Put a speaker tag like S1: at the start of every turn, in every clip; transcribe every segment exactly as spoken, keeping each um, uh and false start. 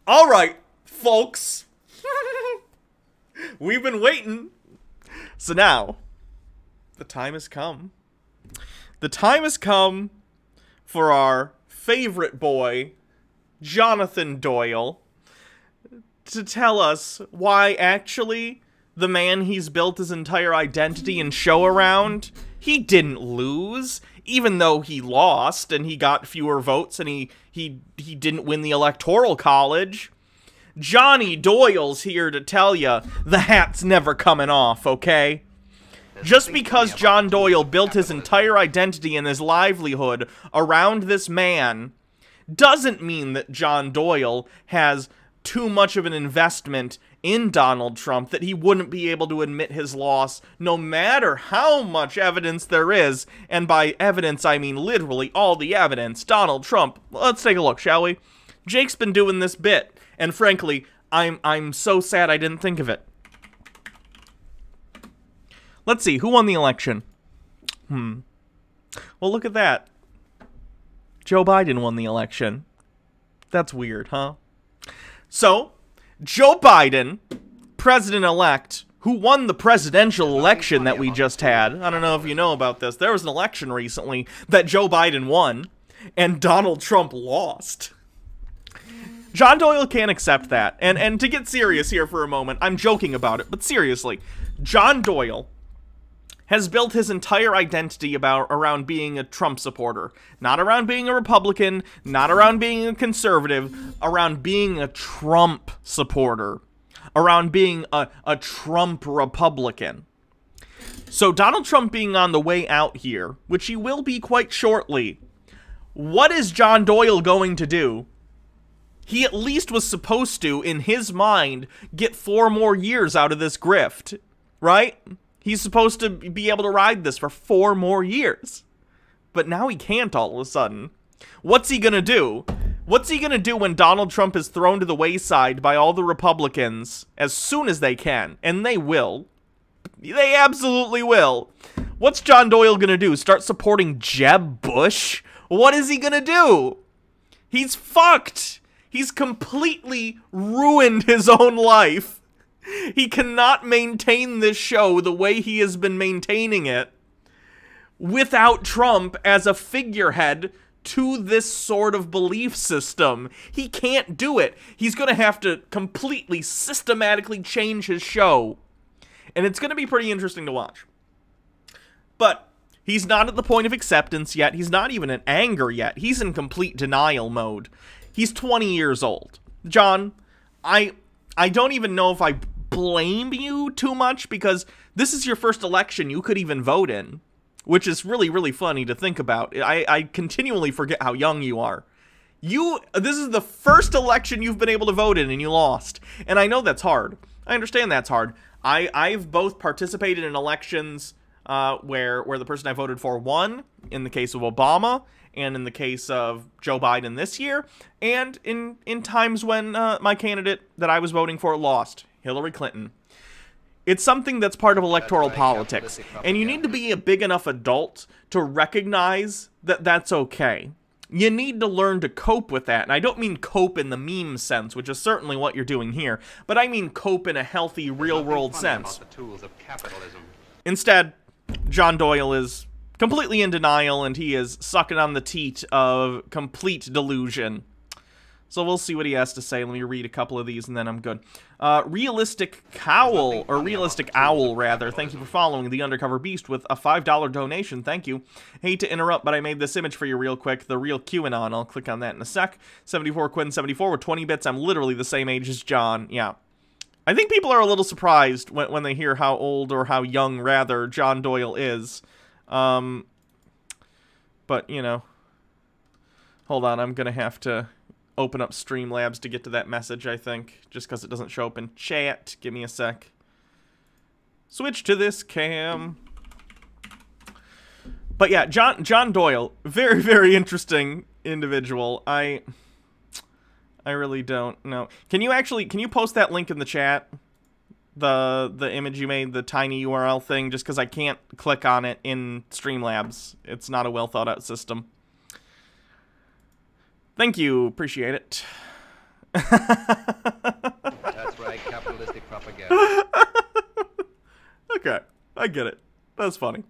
S1: All right, folks. We've been waiting. So now, the time has come. The time has come for our favorite boy, Jonathan Doyle, to tell us why actually the man he's built his entire identity and show around, he didn't lose, even though he lost and he got fewer votes and he he he didn't win the Electoral College. Johnny Doyle's here to tell you the hat's never coming off, okay? Just because John Doyle built his entire identity and his livelihood around this man doesn't mean that John Doyle has too much of an investment in Donald Trump that he wouldn't be able to admit his loss no matter how much evidence there is. And by evidence, I mean literally all the evidence. Donald Trump, let's take a look, shall we? Jake's been doing this bit, and frankly, I'm I'm so sad I didn't think of it. Let's see, who won the election? Hmm. Well, look at that. Joe Biden won the election. That's weird, huh? So, Joe Biden, president-elect, who won the presidential election that we just had. I don't know if you know about this. There was an election recently that Joe Biden won, and Donald Trump lost. John Doyle can't accept that. And, and to get serious here for a moment, I'm joking about it, but seriously, John Doyle has built his entire identity about around being a Trump supporter. Not around being a Republican, not around being a conservative, around being a Trump supporter. Around being a, a Trump Republican. So Donald Trump being on the way out here, which he will be quite shortly, what is John Doyle going to do? He at least was supposed to, in his mind, get four more years out of this grift, right? He's supposed to be able to ride this for four more years. But now he can't all of a sudden. What's he gonna do? What's he gonna do when Donald Trump is thrown to the wayside by all the Republicans as soon as they can? And they will. They absolutely will. What's John Doyle gonna do? Start supporting Jeb Bush? What is he gonna do? He's fucked. He's completely ruined his own life. He cannot maintain this show the way he has been maintaining it without Trump as a figurehead to this sort of belief system. He can't do it. He's going to have to completely, systematically change his show. And it's going to be pretty interesting to watch. But he's not at the point of acceptance yet. He's not even in anger yet. He's in complete denial mode. He's twenty years old. John, I... I don't even know if I blame you too much, because this is your first election you could even vote in, which is really, really funny to think about. I, I continually forget how young you are. You, this is the first election you've been able to vote in, and you lost. And I know that's hard. I understand that's hard. I, I've both participated in elections uh, where, where the person I voted for won, in the case of Obama, and in the case of Joe Biden this year, and in, in times when uh, my candidate that I was voting for lost, Hillary Clinton. It's something that's part of electoral politics, and you need to be a big enough adult to recognize that that's okay. You need to learn to cope with that, and I don't mean cope in the meme sense, which is certainly what you're doing here, but I mean cope in a healthy, real-world sense. Instead, John Doyle is completely in denial, and he is sucking on the teat of complete delusion. So we'll see what he has to say. Let me read a couple of these, and then I'm good. Uh, Realistic Cowl, or Realistic Owl, rather. Thank you for following The Undercover Beast with a five dollar donation. Thank you. Hate to interrupt, but I made this image for you real quick. The real QAnon. I'll click on that in a sec. seventy-four Quinn seventy-four with twenty bits. I'm literally the same age as John. Yeah. I think people are a little surprised when, when they hear how old, or how young, rather, John Doyle is. Um, but, you know, hold on, I'm gonna have to open up Streamlabs to get to that message, I think, just because it doesn't show up in chat. Give me a sec. Switch to this cam. But yeah, John John Doyle, very, very interesting individual. I I really don't know. Can you actually, can you post that link in the chat? The the image you made, the tiny U R L thing, just because I can't click on it in Streamlabs. It's not a well thought out system. Thank you, appreciate it.
S2: That's right, capitalistic propaganda.
S1: Okay, I get it. That's funny.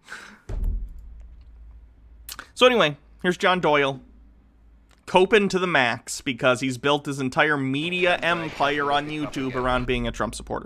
S1: So anyway, here's John Doyle. Coping to the max because he's built his entire media empire on YouTube around being a Trump supporter.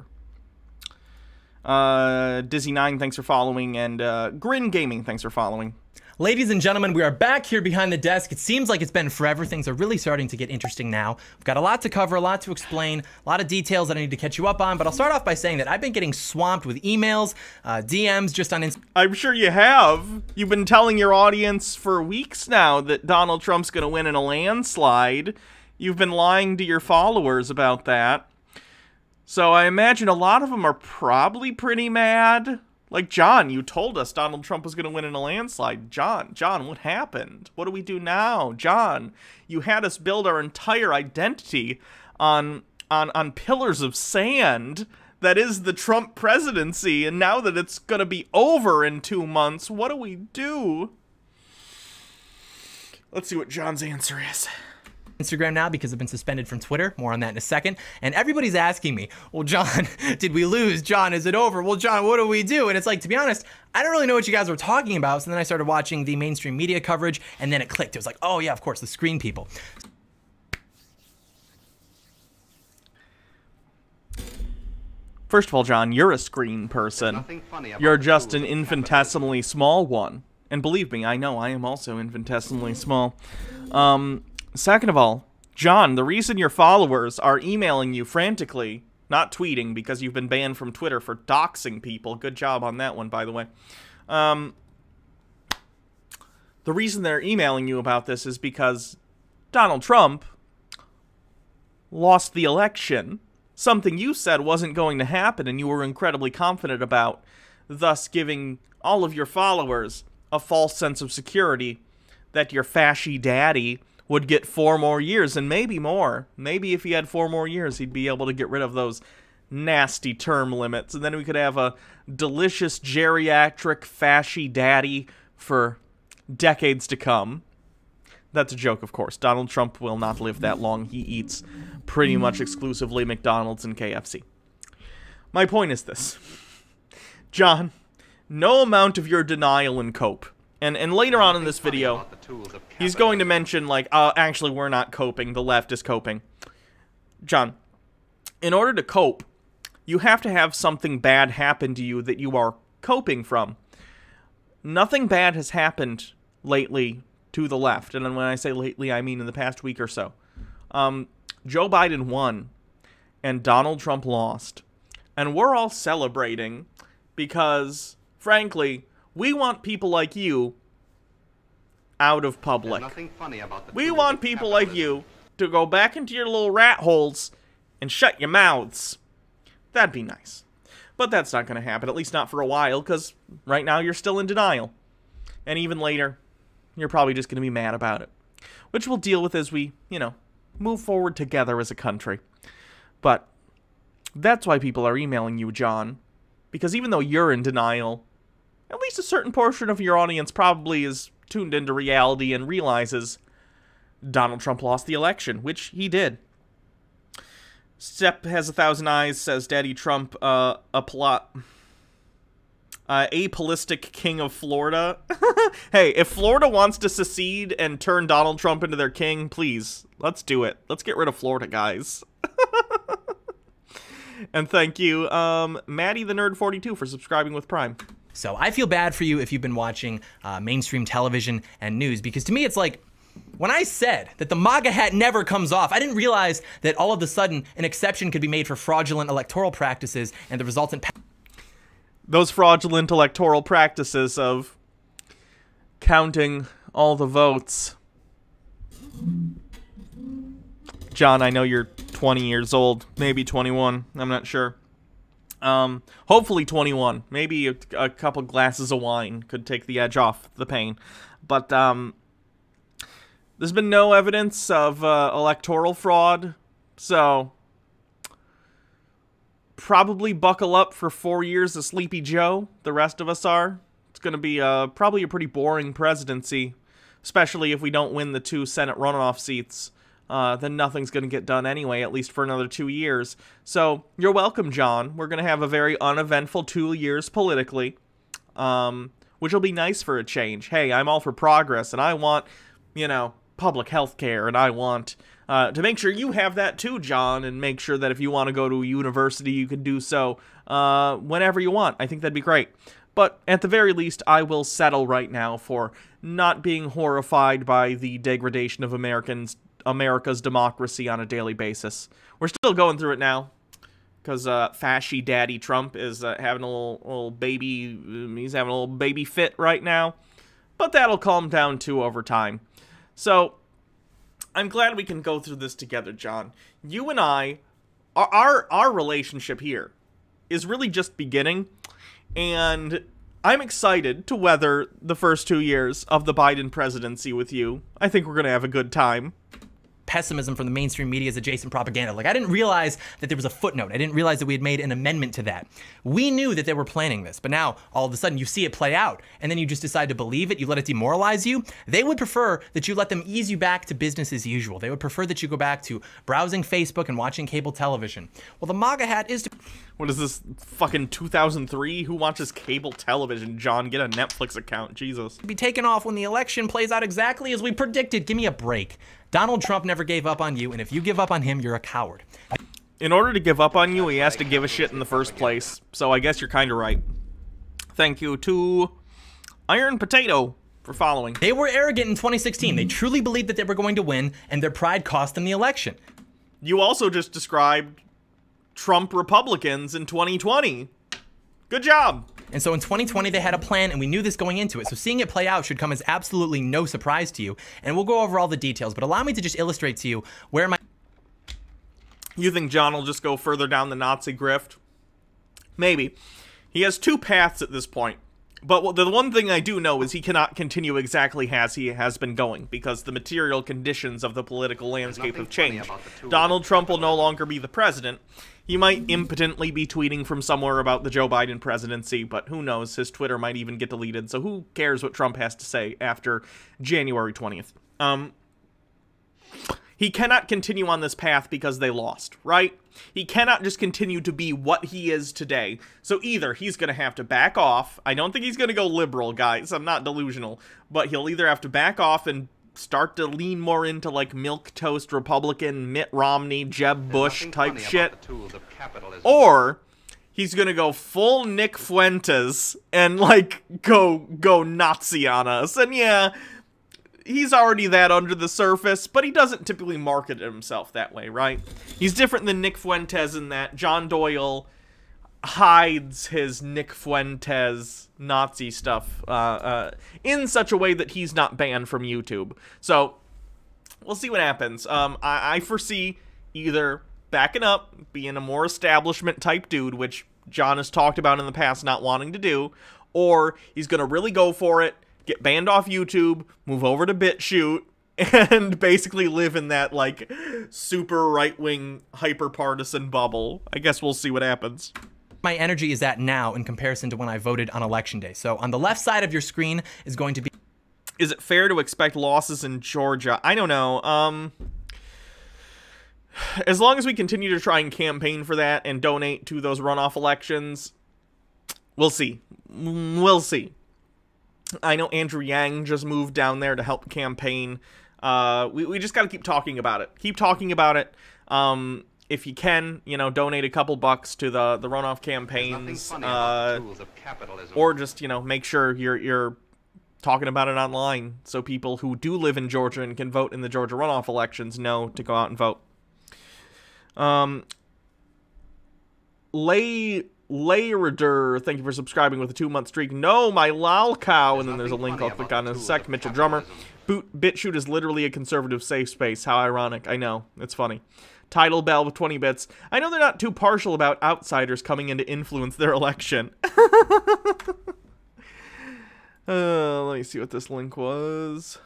S1: Uh, Dizzy nine, thanks for following, and uh, Grin Gaming, thanks for following.
S3: Ladies and gentlemen, we are back here behind the desk. It seems like it's been forever. Things are really starting to get interesting now. We've got a lot to cover, a lot to explain, a lot of details that I need to catch you up on, but I'll start off by saying that I've been getting swamped with emails, uh, D Ms just on Instagram.
S1: I'm sure you have. You've been telling your audience for weeks now that Donald Trump's going to win in a landslide. You've been lying to your followers about that. So I imagine a lot of them are probably pretty mad. Like, John, you told us Donald Trump was going to win in a landslide. John, John, what happened? What do we do now? John, you had us build our entire identity on, on, on pillars of sand that is the Trump presidency, and now that it's going to be over in two months, what do we do? Let's see what John's answer is.
S3: Instagram now because I've been suspended from Twitter. More on that in a second. And everybody's asking me, well, John, did we lose? John, is it over? Well, John, what do we do? And it's like, to be honest, I don't really know what you guys were talking about. So then I started watching the mainstream media coverage, and then it clicked. It was like, oh, yeah, of course, the screen people.
S1: First of all, John, you're a screen person. You're just an infinitesimally small one. And believe me, I know I am also infinitesimally small. Um... Second of all, John, the reason your followers are emailing you frantically, not tweeting because you've been banned from Twitter for doxing people. Good job on that one, by the way. Um, the reason they're emailing you about this is because Donald Trump lost the election. Something you said wasn't going to happen and you were incredibly confident about, thus giving all of your followers a false sense of security that your fashy daddy would get four more years, and maybe more. Maybe if he had four more years, he'd be able to get rid of those nasty term limits, and then we could have a delicious geriatric fashy daddy for decades to come. That's a joke, of course. Donald Trump will not live that long. He eats pretty much exclusively McDonald's and K F C. My point is this. John, no amount of your denial and cope. And, and later on in this video, he's going to mention, like, uh, actually, we're not coping. The left is coping. John, in order to cope, you have to have something bad happen to you that you are coping from. Nothing bad has happened lately to the left. And when I say lately, I mean in the past week or so. Um, Joe Biden won, and Donald Trump lost. And we're all celebrating because, frankly, we want people like you out of public. We want people like you to go back into your little rat holes and shut your mouths. That'd be nice. But that's not going to happen, at least not for a while, because right now you're still in denial. And even later, you're probably just going to be mad about it. Which we'll deal with as we, you know, move forward together as a country. But that's why people are emailing you, John. Because even though you're in denial, at least a certain portion of your audience probably is tuned into reality and realizes Donald Trump lost the election, which he did. Step has a thousand eyes, says Daddy Trump, uh, a plot... Uh, apolistic king of Florida. Hey, if Florida wants to secede and turn Donald Trump into their king, please, let's do it. Let's get rid of Florida, guys. And thank you, um, Maddie the Nerd forty-two for subscribing with Prime.
S3: So I feel bad for you if you've been watching uh, mainstream television and news, because to me it's like, when I said that the MAGA hat never comes off, I didn't realize that all of a sudden an exception could be made for fraudulent electoral practices and the resultant...
S1: Those fraudulent electoral practices of counting all the votes. John, I know you're twenty years old, maybe twenty-one, I'm not sure. Um, hopefully twenty-one. Maybe a, a couple glasses of wine could take the edge off the pain. But, um, there's been no evidence of uh, electoral fraud, so probably buckle up for four years of Sleepy Joe. The rest of us are. It's going to be uh, probably a pretty boring presidency, especially if we don't win the two Senate runoff seats uh, then nothing's going to get done anyway, at least for another two years. So, you're welcome, John. We're going to have a very uneventful two years politically, um, which will be nice for a change. Hey, I'm all for progress, and I want, you know, public health care, and I want uh, to make sure you have that too, John, and make sure that if you want to go to a university, you can do so uh, whenever you want. I think that'd be great. But at the very least, I will settle right now for not being horrified by the degradation of Americans, America's democracy on a daily basis. We're still going through it now, because uh, fashy daddy Trump is uh, having a little, little baby, he's having a little baby fit right now. But that'll calm down too over time. So, I'm glad we can go through this together, John. You and I, our, our, our relationship here is really just beginning, and I'm excited to weather the first two years of the Biden presidency with you. I think we're going to have a good time.
S3: Pessimism from the mainstream media's adjacent propaganda. Like, I didn't realize that there was a footnote. I didn't realize that we had made an amendment to that. We knew that they were planning this, but now all of a sudden you see it play out, and then you just decide to believe it. You let it demoralize you. They would prefer that you let them ease you back to business as usual. They would prefer that you go back to browsing Facebook and watching cable television. Well, the MAGA hat is to...
S1: What is this, fucking two thousand three? Who watches cable television, John? Get a Netflix account, Jesus.
S3: be taken off when the election plays out exactly as we predicted. Give me a break. Donald Trump never gave up on you, and if you give up on him, you're a coward.
S1: In order to give up on you, he has to give a shit in the first place, so I guess you're kind of right. Thank you to Iron Potato for following.
S3: They were arrogant in twenty sixteen. They truly believed that they were going to win, and their pride cost them the election.
S1: You also just described Trump Republicans in twenty twenty. Good job.
S3: And so in twenty twenty, they had a plan, and we knew this going into it. So seeing it play out should come as absolutely no surprise to you. And we'll go over all the details, but allow me to just illustrate to you where my...
S1: You think John will just go further down the Nazi grift? Maybe. He has two paths at this point. But the one thing I do know is he cannot continue exactly as he has been going, because the material conditions of the political landscape have changed. Donald Trump will no longer be the president. He might impotently be tweeting from somewhere about the Joe Biden presidency, but who knows? His Twitter might even get deleted, so who cares what Trump has to say after January twentieth? Um... He cannot continue on this path because they lost, right? He cannot just continue to be what he is today. So either he's going to have to back off. I don't think he's going to go liberal, guys. I'm not delusional. But he'll either have to back off and start to lean more into, like, milquetoast Republican, Mitt Romney, Jeb Bush type shit. Or he's going to go full Nick Fuentes and, like, go, go Nazi on us. And yeah... He's already that under the surface, but he doesn't typically market himself that way, right? He's different than Nick Fuentes in that John Doyle hides his Nick Fuentes Nazi stuff uh, uh, in such a way that he's not banned from YouTube. So, we'll see what happens. Um, I, I foresee either backing up, being a more establishment-type dude, which John has talked about in the past not wanting to do, or he's going to really go for it, get banned off YouTube, move over to BitChute, and basically live in that, like, super right-wing, hyper-partisan bubble. I guess we'll see what happens.
S3: My energy is at now in comparison to when I voted on Election Day. So on the left side of your screen is going to be...
S1: Is it fair to expect losses in Georgia? I don't know. Um... As long as we continue to try and campaign for that and donate to those runoff elections, we'll see. We'll see. I know Andrew Yang just moved down there to help campaign. Uh, we, we just got to keep talking about it. Keep talking about it. Um, if you can, you know, donate a couple bucks to the, the runoff campaigns. Uh, or just, you know, make sure you're, you're talking about it online so people who do live in Georgia and can vote in the Georgia runoff elections know to go out and vote. Um, Lay... Layrider, thank you for subscribing with a two-month streak. No, my lol cow, and then there's a link I'll click on in a sec. Mitchell Drummer. Boot, BitChute is literally a conservative safe space. How ironic. I know. It's funny. Title Bell with twenty bits. I know they're not too partial about outsiders coming in to influence their election. uh, let me see what this link was.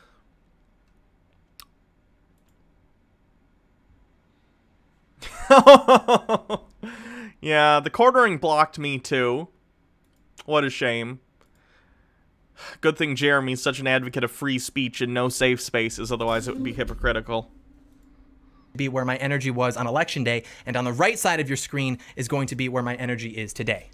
S1: Yeah, the quartering blocked me too. What a shame. Good thing Jeremy's such an advocate of free speech and no safe spaces, otherwise it would be hypocritical.
S3: Be where my energy was on election day, and on the right side of your screen is going to be where my energy is today.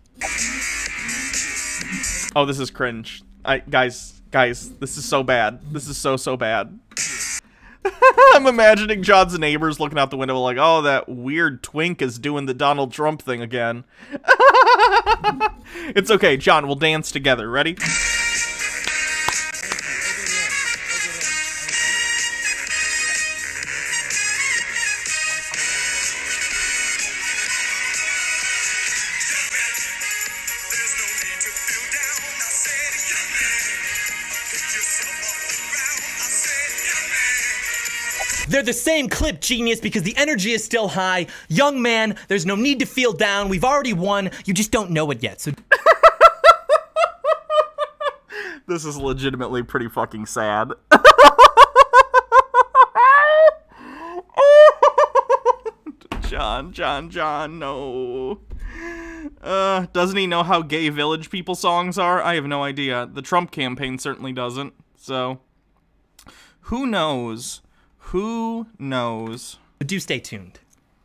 S1: Oh, this is cringe. I guys, guys, this is so bad. This is so so bad. I'm imagining John's neighbors looking out the window like, oh, that weird twink is doing the Donald Trump thing again. It's okay, John, we'll dance together. Ready?
S3: They're the same clip, genius, because the energy is still high. Young man, there's no need to feel down. We've already won. You just don't know it yet. So
S1: this is legitimately pretty fucking sad. John, John, John, no. Uh, doesn't he know how gay Village People songs are? I have no idea. The Trump campaign certainly doesn't. So, who knows? Who knows?
S3: do stay tuned.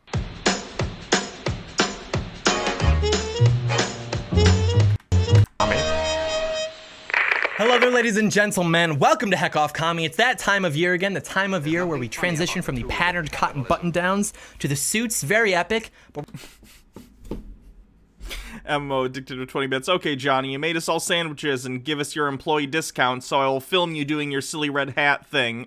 S3: Hello there, ladies and gentlemen. Welcome to Heck Off Commie. It's that time of year again, the time of year where we transition from the patterned cotton button-downs to the suits. Very epic. But
S1: M O addicted to twenty bits. Okay, Johnny, you made us all sandwiches and give us your employee discount, so I will film you doing your silly red hat thing.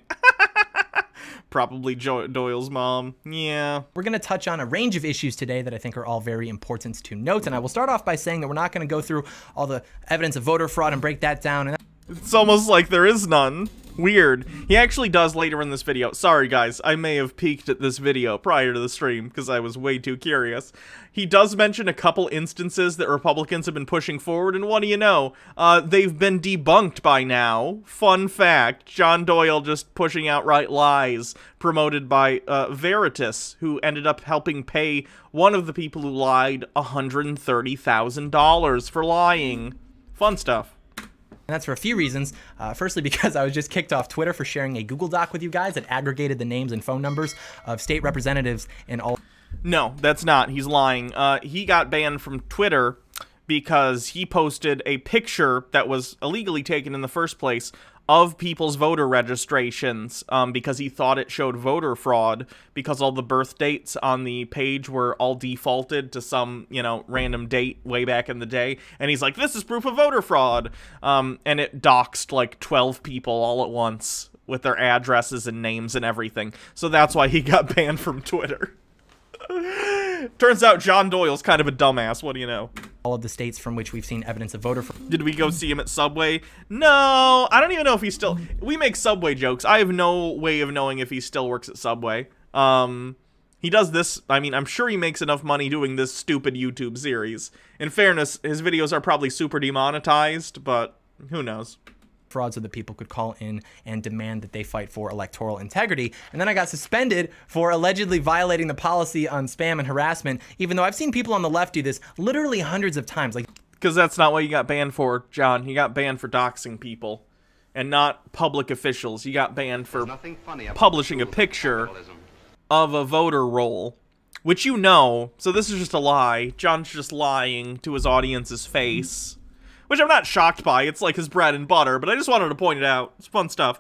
S1: Probably jo Doyle's mom. Yeah.
S3: We're going to touch on a range of issues today that I think are all very important to note, and I will start off by saying that we're not going to go through all the evidence of voter fraud and break that down. And
S1: it's almost like there is none. Weird. He actually does later in this video. Sorry, guys. I may have peeked at this video prior to the stream because I was way too curious. He does mention a couple instances that Republicans have been pushing forward, and what do you know? Uh, they've been debunked by now. Fun fact. John Doyle just pushing outright lies promoted by uh, Veritas, who ended up helping pay one of the people who lied one hundred thirty thousand dollars for lying. Fun stuff.
S3: And that's for a few reasons. Uh, firstly, because I was just kicked off Twitter for sharing a Google Doc with you guys that aggregated the names and phone numbers of state representatives in all.
S1: No, that's not. He's lying. Uh, he got banned from Twitter because he posted a picture that was illegally taken in the first place of people's voter registrations um, because he thought it showed voter fraud because all the birth dates on the page were all defaulted to some, you know, random date way back in the day. And he's like, this is proof of voter fraud. Um, and it doxed like twelve people all at once with their addresses and names and everything. So that's why he got banned from Twitter. Turns out John Doyle's kind of a dumbass. What do you know?
S3: All of the states from which we've seen evidence of voter fraud.
S1: Did we go see him at Subway? No, I don't even know if he's still... We make Subway jokes. I have no way of knowing if he still works at Subway. Um, he does this... I mean, I'm sure he makes enough money doing this stupid YouTube series. In fairness, his videos are probably super demonetized, but who knows?
S3: Fraud so that people could call in and demand that they fight for electoral integrity. And then I got suspended for allegedly violating the policy on spam and harassment, even though I've seen people on the left do this literally hundreds of times. Like,
S1: because that's not what you got banned for, John. You got banned for doxing people and not public officials. You got banned for publishing a picture of a voter roll, which you know. So this is just a lie. John's just lying to his audience's face. Which I'm not shocked by. It's like his bread and butter, but I just wanted to point it out. It's fun stuff.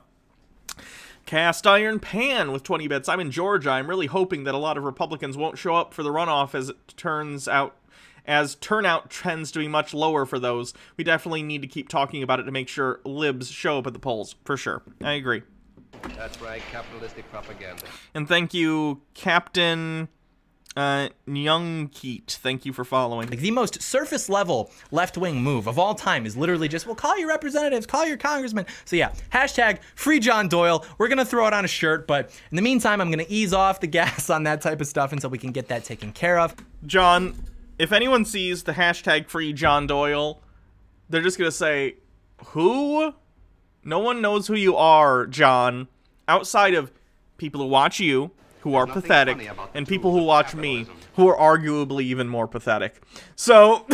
S1: Cast Iron Pan with twenty bits. I'm in Georgia. I'm really hoping that a lot of Republicans won't show up for the runoff as it turns out, as turnout tends to be much lower for those. We definitely need to keep talking about it to make sure libs show up at the polls, for sure. I agree.
S2: That's right, capitalistic propaganda.
S1: And thank you, Captain... Uh, Young Keat, thank you for following.
S3: Like the most surface level left-wing move of all time is literally just, well, call your representatives, call your congressmen. So yeah, hashtag free John Doyle. We're going to throw it on a shirt, but in the meantime, I'm going to ease off the gas on that type of stuff until we can get that taken care of.
S1: John, if anyone sees the hashtag free John Doyle, they're just going to say, who? No one knows who you are, John, outside of people who watch you, who are pathetic, and people who watch me, who are arguably even more pathetic. So,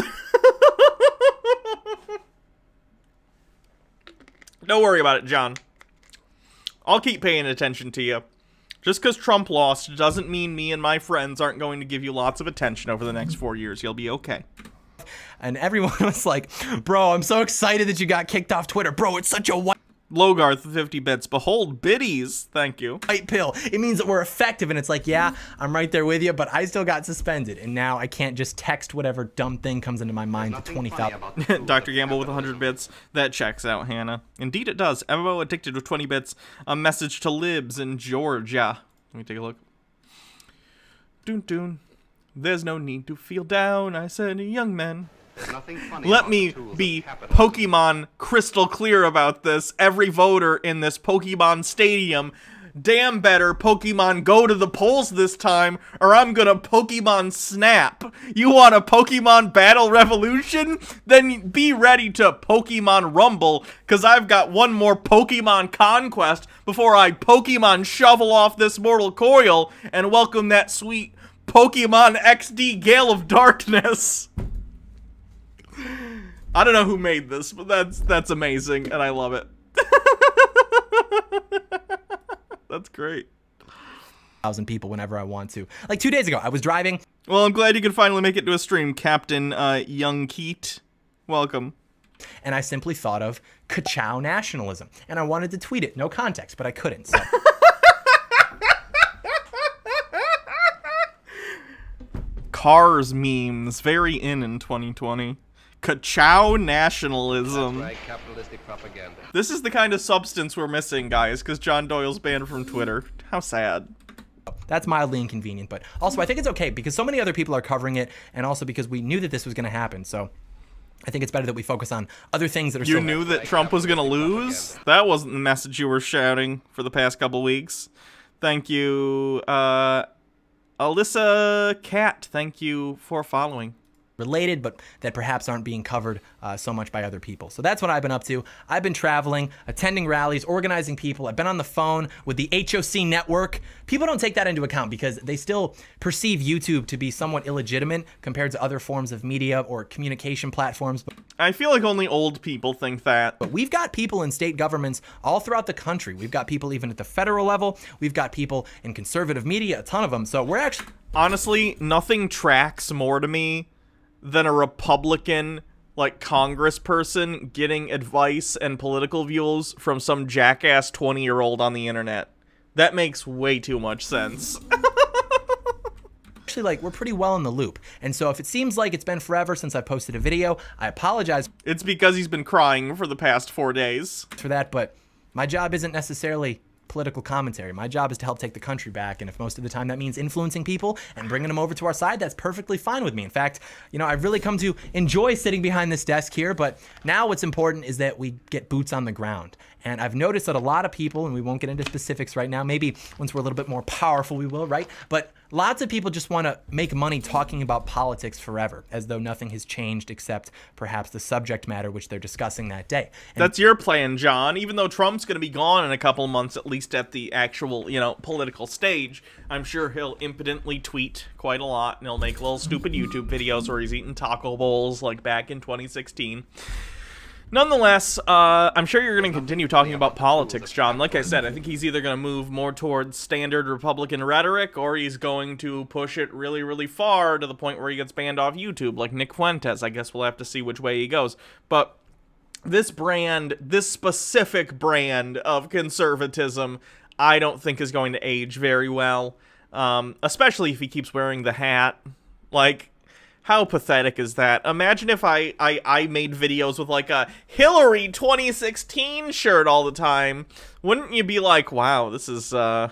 S1: don't worry about it, John. I'll keep paying attention to you. Just because Trump lost doesn't mean me and my friends aren't going to give you lots of attention over the next four years. You'll be okay.
S3: And everyone was like, bro, I'm so excited that you got kicked off Twitter. Bro, it's such a white
S1: Logarth, fifty bits. Behold, biddies. Thank you.
S3: white pill. It means that we're effective. And it's like, yeah, I'm right there with you, but I still got suspended. And now I can't just text whatever dumb thing comes into my mind to twenty thousand.
S1: Doctor Gamble with one hundred bits. That checks out, Hannah. Indeed it does. M M O addicted with twenty bits. A message to libs in Georgia. Let me take a look. Doon doon. There's no need to feel down, I said, young men. Let me be Pokemon crystal clear about this. Every voter in this Pokemon Stadium, damn better Pokemon go to the polls this time, or I'm gonna Pokemon snap. You want a Pokemon Battle Revolution? Then be ready to Pokemon Rumble, because I've got one more Pokemon Conquest before I Pokemon shovel off this mortal coil and welcome that sweet Pokemon X D Gale of Darkness. I don't know who made this, but that's that's amazing, and I love it. That's great.
S3: Thousand people whenever I want to. Like two days ago, I was driving.
S1: Well, I'm glad you could finally make it to a stream, Captain uh, Young Keat. Welcome.
S3: And I simply thought of ka-chow nationalism, and I wanted to tweet it, no context, but I couldn't. So.
S1: Cars memes, very in in twenty twenty. Ka-chow nationalism.
S2: Right, capitalistic propaganda.
S1: This is the kind of substance we're missing, guys, because John Doyle's banned from Twitter. How sad.
S3: That's mildly inconvenient, but also I think it's okay because so many other people are covering it, and also because we knew that this was going to happen. So I think it's better that we focus on other things that are.
S1: You
S3: so
S1: knew that Trump was going to lose? That wasn't the message you were shouting for the past couple weeks. Thank you, uh, Alyssa Cat. Thank you for following.
S3: Related, but that perhaps aren't being covered uh, so much by other people. So that's what I've been up to. I've been traveling, attending rallies, organizing people. I've been on the phone with the H O C network. People don't take that into account because they still perceive YouTube to be somewhat illegitimate compared to other forms of media or communication platforms.
S1: I feel like only old people think that.
S3: But we've got people in state governments all throughout the country. We've got people even at the federal level. We've got people in conservative media, a ton of them. So we're actually...
S1: Honestly, nothing tracks more to me than a Republican, like, congressperson getting advice and political views from some jackass twenty-year-old on the internet. That makes way too much sense.
S3: Actually, like, we're pretty well in the loop. And so if it seems like it's been forever since I posted a video, I apologize.
S1: It's because he's been crying for the past four days.
S3: For that, but my job isn't necessarily political commentary. My job is to help take the country back, and if most of the time that means influencing people and bringing them over to our side, that's perfectly fine with me. In fact, you know, I've really come to enjoy sitting behind this desk here, but now what's important is that we get boots on the ground. And I've noticed that a lot of people, and we won't get into specifics right now, maybe once we're a little bit more powerful we will, right? But lots of people just want to make money talking about politics forever, as though nothing has changed except perhaps the subject matter which they're discussing that day. And
S1: that's your plan, John. Even though Trump's going to be gone in a couple months, at least at the actual, you know, political stage, I'm sure he'll impotently tweet quite a lot, and he'll make little stupid YouTube videos where he's eating taco bowls like back in twenty sixteen. Nonetheless, uh, I'm sure you're going to continue talking about politics, John. Like I said, I think he's either going to move more towards standard Republican rhetoric, or he's going to push it really, really far to the point where he gets banned off YouTube, like Nick Fuentes. I guess we'll have to see which way he goes. But this brand, this specific brand of conservatism, I don't think is going to age very well, um, especially if he keeps wearing the hat. Like, how pathetic is that? Imagine if I, I, I made videos with, like, a Hillary twenty sixteen shirt all the time. Wouldn't you be like, wow, this is uh,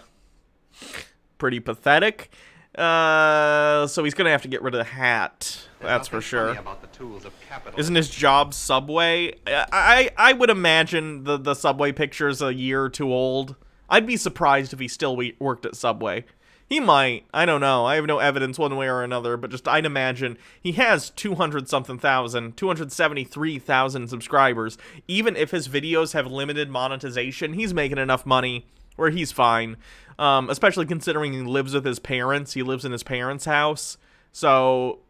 S1: pretty pathetic? Uh, so he's going to have to get rid of the hat. That's for sure. Isn't his job Subway? I, I, I would imagine the, the Subway picture's a year or two old. I'd be surprised if he still we worked at Subway. He might. I don't know. I have no evidence one way or another, but just I'd imagine he has two hundred something thousand, two hundred seventy-three thousand subscribers. Even if his videos have limited monetization, he's making enough money where he's fine. Um, especially considering he lives with his parents. He lives in his parents' house. So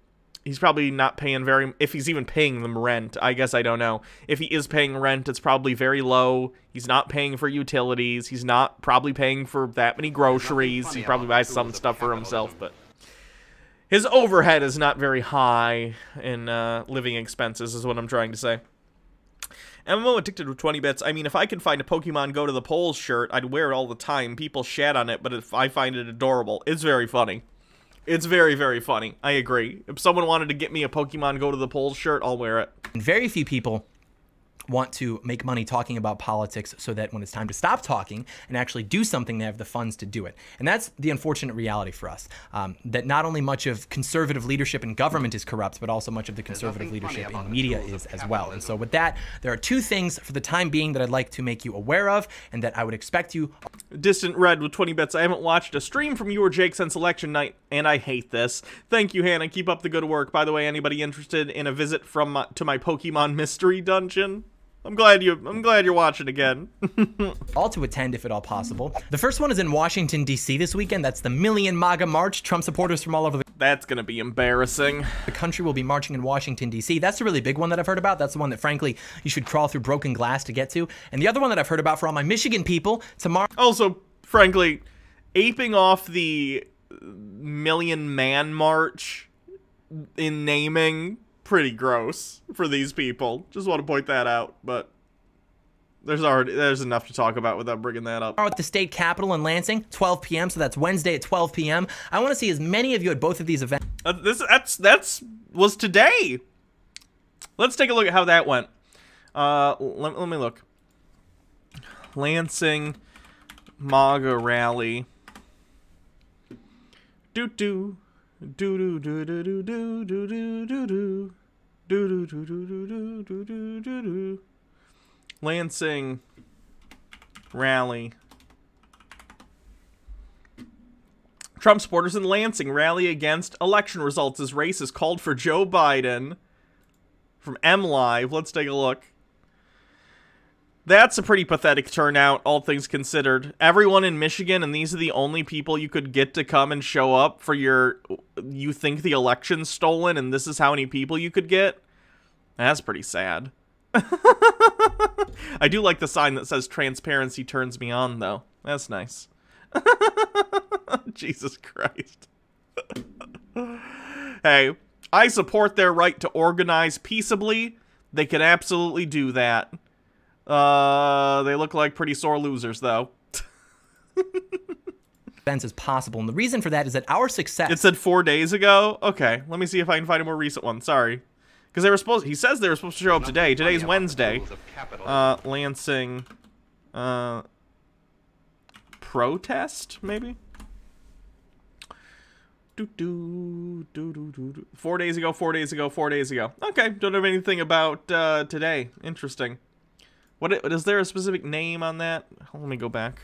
S1: he's probably not paying very, if he's even paying them rent. I guess I don't know. If he is paying rent, it's probably very low. He's not paying for utilities. He's not probably paying for that many groceries. He probably buys some stuff for himself, but his overhead is not very high in uh, living expenses, is what I'm trying to say. M M O Addicted with twenty bits. I mean, if I could find a Pokemon Go to the Polls shirt, I'd wear it all the time. People shat on it, but if I find it adorable, it's very funny. It's very, very funny. I agree. If someone wanted to get me a Pokemon Go to the Polls shirt, I'll wear it.
S3: And very few people want to make money talking about politics so that when it's time to stop talking and actually do something, they have the funds to do it. And that's the unfortunate reality for us, um, that not only much of conservative leadership in government is corrupt, but also much of the conservative leadership in media is as well. And so with that, there are two things for the time being that I'd like to make you aware of and that I would expect you...
S1: Distant Red with twenty bits. I haven't watched a stream from you or Jake since election night, and I hate this. Thank you, Hannah. Keep up the good work. By the way, anybody interested in a visit from my, to my Pokemon Mystery Dungeon? I'm glad you. I'm glad you're watching again.
S3: all to attend if at all possible. The first one is in Washington, D C this weekend. That's the Million MAGA March. Trump supporters from all over the
S1: That's gonna be embarrassing.
S3: The country will be marching in Washington, D C That's the really big one that I've heard about. That's the one that, frankly, you should crawl through broken glass to get to. And the other one that I've heard about for all my Michigan people, tomorrow.
S1: Also, frankly, aping off the Million Man March in naming, pretty gross for these people. Just want to point that out, but there's already there's enough to talk about without bringing that up.
S3: At the state capitol in Lansing, twelve p m So that's Wednesday at twelve p m I want to see as many of you at both of these events.
S1: Uh, this that's that's was today. Let's take a look at how that went. Uh, let, let me look. Lansing MAGA rally. Do do. Do do do do do do do do do do do do do do do do do do. Lansing rally. Trump supporters in Lansing rally against election results as racists called for Joe Biden. From M Live, let's take a look. That's a pretty pathetic turnout, all things considered. Everyone in Michigan, and these are the only people you could get to come and show up for your, you think the election's stolen, and this is how many people you could get? That's pretty sad. I do like the sign that says transparency turns me on, though. That's nice. Jesus Christ. Hey, I support their right to organize peaceably. They can absolutely do that. Uh, they look like pretty sore losers, though.
S3: Events as possible, and the reason for that is that our success.
S1: It said four days ago. Okay, let me see if I can find a more recent one. Sorry, because they were supposed. He says they were supposed to show up today. Today's Wednesday. Uh, Lansing. Uh, protest maybe. Do do do do do do. Four days ago. Four days ago. Four days ago. Okay, don't have anything about uh, today. Interesting. What is there a specific name on that? Let me go back.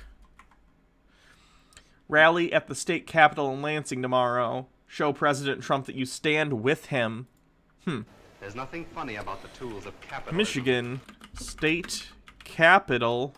S1: Rally at the state capitol in Lansing tomorrow. Show President Trump that you stand with him. Hmm.
S2: There's nothing funny about the tools of capitalism.
S1: Michigan state capitol.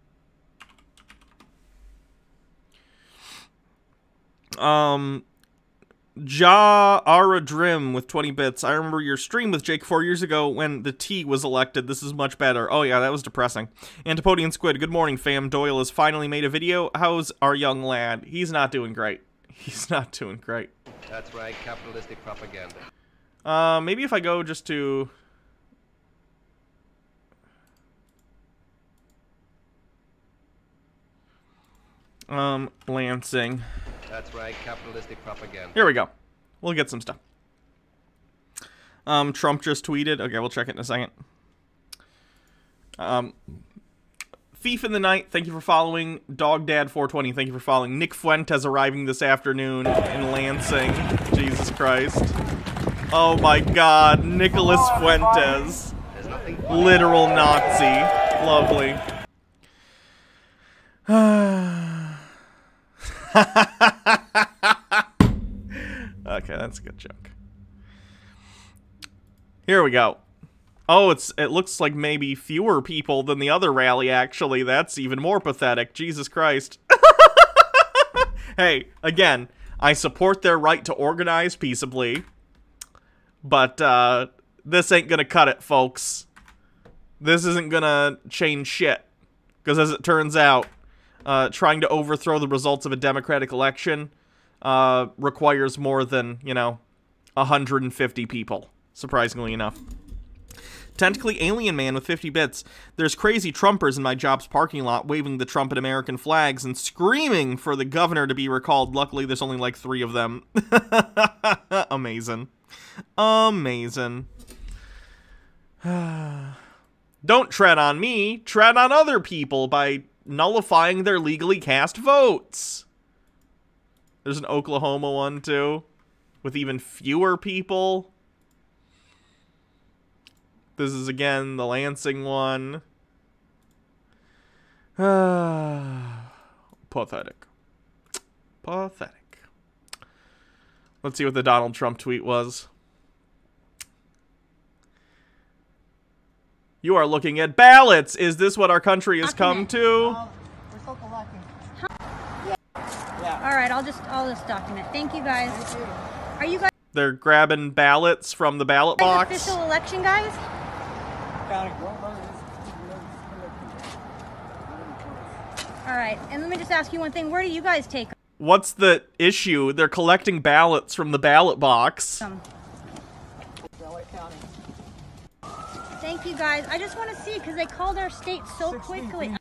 S1: Um. Ja Aradrim with twenty bits. I remember your stream with Jake four years ago when the T was elected. This is much better. Oh yeah, that was depressing. Antipodian Squid, good morning fam. Doyle has finally made a video. How's our young lad? He's not doing great. He's not doing great.
S2: That's right, capitalistic propaganda.
S1: Uh, maybe if I go just to... Um, Lansing.
S2: That's right, capitalistic propaganda.
S1: Here we go. We'll get some stuff. Um, Trump just tweeted. Okay, we'll check it in a second. Um, Thief in the Night, thank you for following. Dog Dad four twenty, thank you for following. Nick Fuentes arriving this afternoon in Lansing. Jesus Christ. Oh my God, Nicholas Fuentes. Literal Nazi. Lovely. Okay, that's a good joke. Here we go. Oh, it's it looks like maybe fewer people than the other rally, actually. That's even more pathetic. Jesus Christ. Hey, again, I support their right to organize peaceably, But uh, this ain't gonna cut it, folks. This isn't gonna change shit. Because as it turns out, uh, trying to overthrow the results of a democratic election uh, requires more than, you know, one hundred fifty people, surprisingly enough. Tentacly alien man with fifty bits. There's crazy Trumpers in my job's parking lot waving the Trump and American flags and screaming for the governor to be recalled. Luckily, there's only like three of them. Amazing. Amazing. Don't tread on me. Tread on other people by nullifying their legally cast votes. There's an Oklahoma one, too, with even fewer people. This is, again, the Lansing one. Pathetic. Pathetic. Let's see what the Donald Trump tweet was. You are looking at ballots. Is this what our country has come to?
S4: We're still collecting.
S5: All right, I'll just I'll just document. Thank you guys.
S4: Thank you.
S5: Are you guys
S1: They're grabbing ballots from the ballot box.
S5: official election guys? All right, and let me just ask you one thing. Where do you guys take
S1: What's the issue? They're collecting ballots from the ballot box.
S5: them? Thank you guys. I just want to see because they called our state so quickly.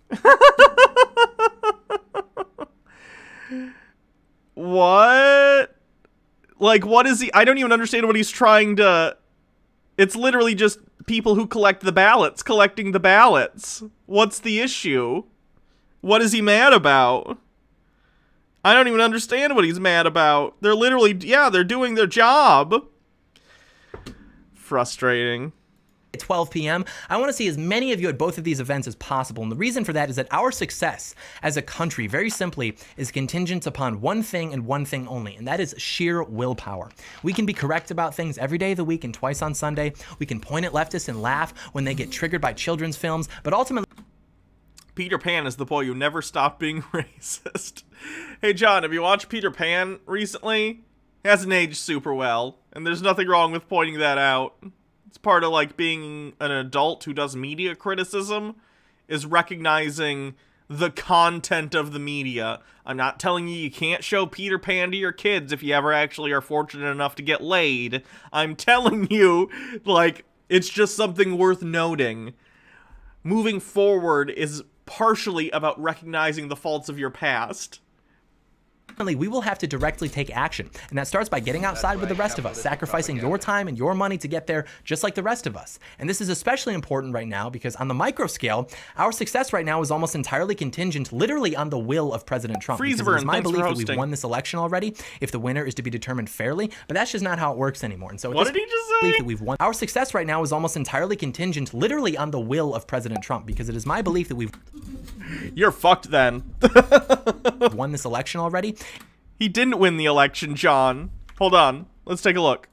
S1: What? Like, what is he? I don't even understand what he's trying to... It's literally just people who collect the ballots collecting the ballots. What's the issue? What is he mad about? I don't even understand what he's mad about. They're literally, yeah, they're doing their job. Frustrating.
S3: At twelve p m I want to see as many of you at both of these events as possible. And the reason for that is that our success as a country, very simply, is contingent upon one thing and one thing only, and that is sheer willpower. We can be correct about things every day of the week and twice on Sunday. We can point at leftists and laugh when they get triggered by children's films, but ultimately...
S1: Peter Pan is the boy who never stopped being racist. Hey, John, have you watched Peter Pan recently? He hasn't aged super well, and there's nothing wrong with pointing that out. It's part of, like, being an adult who does media criticism, is recognizing the content of the media. I'm not telling you you can't show Peter Pan to your kids if you ever actually are fortunate enough to get laid. I'm telling you, like, it's just something worth noting. Moving forward is partially about recognizing the faults of your past.
S3: we will have to directly take action. And that starts by getting outside with the rest of us, sacrificing your time and your money to get there just like the rest of us. And this is especially important right now because on the micro scale, our success right now is almost entirely contingent literally on the will of President Trump. Because it is my belief that we've won this election already if the winner is to be determined fairly, but that's just not how it works anymore. And so
S1: what did he just say?
S3: That we've won. Our success right now is almost entirely contingent literally on the will of President Trump because it is my belief that we've
S1: You're fucked then.
S3: won this election already.
S1: He didn't win the election, John. Hold on. Let's take a look.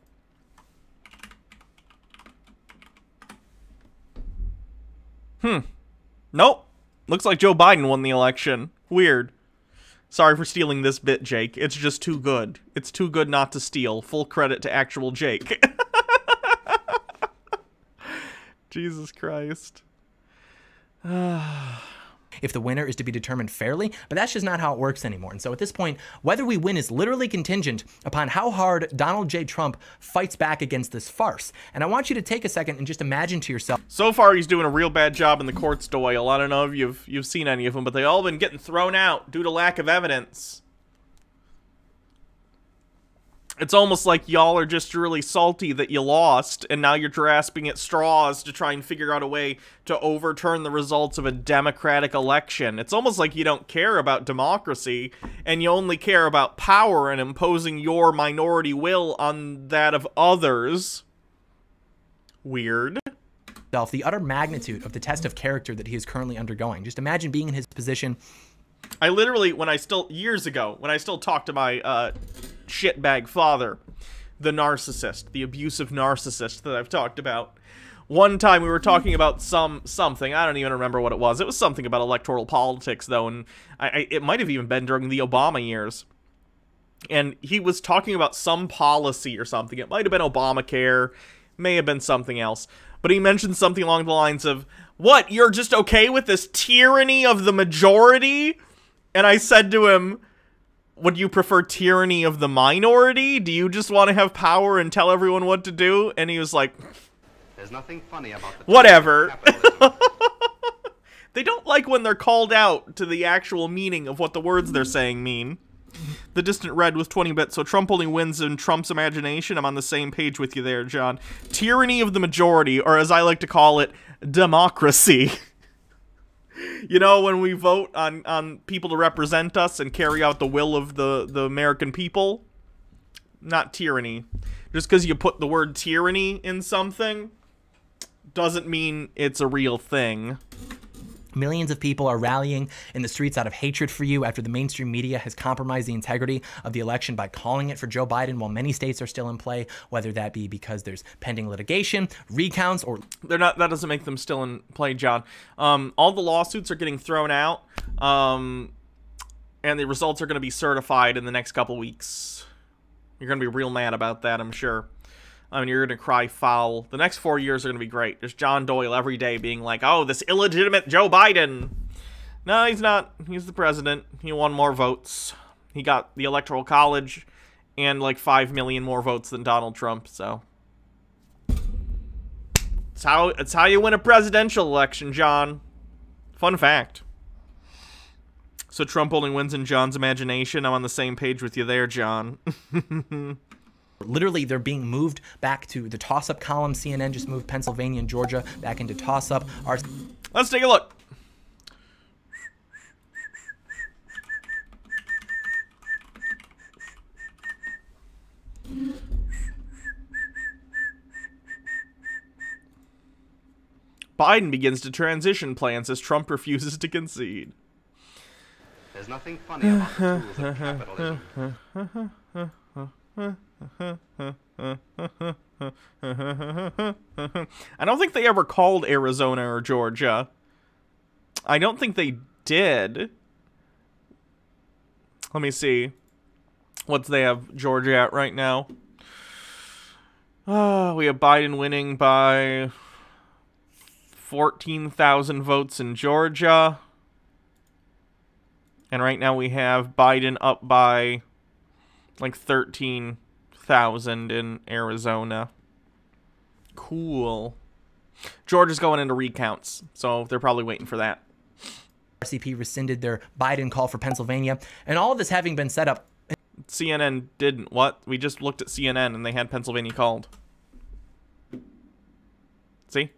S1: Hmm. Nope. Looks like Joe Biden won the election. Weird. Sorry for stealing this bit, Jake. It's just too good. It's too good not to steal. Full credit to actual Jake. Jesus Christ.
S3: If the winner is to be determined fairly, but that's just not how it works anymore. And so at this point, whether we win is literally contingent upon how hard Donald J. Trump fights back against this farce. And I want you to take a second and just imagine to yourself.
S1: So far, he's doing a real bad job in the courts, Doyle. I don't know if you've, you've seen any of them, but they all been getting thrown out due to lack of evidence. It's almost like y'all are just really salty that you lost, and now you're grasping at straws to try and figure out a way to overturn the results of a democratic election. It's almost like you don't care about democracy, and you only care about power and imposing your minority will on that of others. Weird.
S3: The utter magnitude of the test of character that he is currently undergoing. Just imagine being in his position.
S1: I literally, when I still, years ago, when I still talked to my, uh, shitbag father, the narcissist, the abusive narcissist that I've talked about. One time we were talking about some something, I don't even remember what it was. It was something about electoral politics, though, and I, I, it might have even been during the Obama years. and he was talking about some policy or something. It might have been Obamacare, may have been something else. But he mentioned something along the lines of, what, you're just okay with this tyranny of the majority? And I said to him, would you prefer tyranny of the minority? Do you just want to have power and tell everyone what to do? And he was like,
S2: There's nothing funny about the
S1: whatever.
S2: capitalism.
S1: They don't like when they're called out to the actual meaning of what the words they're saying mean. The distant red with twenty bits, so Trump only wins in Trump's imagination. I'm on the same page with you there, John. Tyranny of the majority, or as I like to call it, democracy. You know, when we vote on, on people to represent us and carry out the will of the, the American people? Not tyranny. Just because you put the word tyranny in something doesn't mean it's a real thing.
S3: Millions of people are rallying in the streets out of hatred for you after the mainstream media has compromised the integrity of the election by calling it for Joe Biden while many states are still in play, whether that be because there's pending litigation, recounts, or...
S1: They're not. That doesn't make them still in play, John. Um, all the lawsuits are getting thrown out, um, and the results are going to be certified in the next couple weeks. You're going to be real mad about that, I'm sure. I mean, you're going to cry foul. The next four years are going to be great. There's John Doyle every day being like, oh, this illegitimate Joe Biden. No, he's not. He's the president. He won more votes. He got the Electoral College and like five million more votes than Donald Trump, so. It's how, it's how you win a presidential election, John. Fun fact. So Trump only wins in John's imagination. I'm on the same page with you there, John.
S3: Literally, they're being moved back to the toss-up column. C N N just moved Pennsylvania and Georgia back into toss-up. Our
S1: Let's take a look. Biden begins to transition plans as Trump refuses to concede.
S2: There's nothing funny about the tools of capitalism.
S1: I don't think they ever called Arizona or Georgia. I don't think they did. Let me see. What's they have Georgia at right now? Oh, we have Biden winning by fourteen thousand votes in Georgia. And right now we have Biden up by like thirteen thousand in Arizona. Cool. Georgia's going into recounts, so they're probably waiting for that.
S3: R C P rescinded their Biden call for Pennsylvania, and all of this having been set up.
S1: C N N didn't. What? We just looked at C N N and they had Pennsylvania called. See?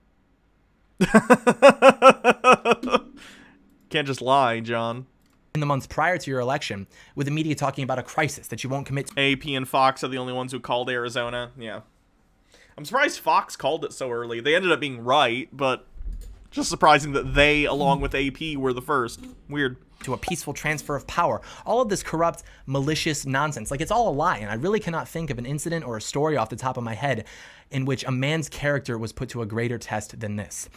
S1: Can't just lie, John.
S3: In the months prior to your election, with the media talking about a crisis that you won't commit to.
S1: A P and Fox are the only ones who called Arizona. Yeah. I'm surprised Fox called it so early. They ended up being right, but just surprising that they, along with A P, were the first. Weird.
S3: To a peaceful transfer of power. All of this corrupt, malicious nonsense. Like, it's all a lie, and I really cannot think of an incident or a story off the top of my head in which a man's character was put to a greater test than this.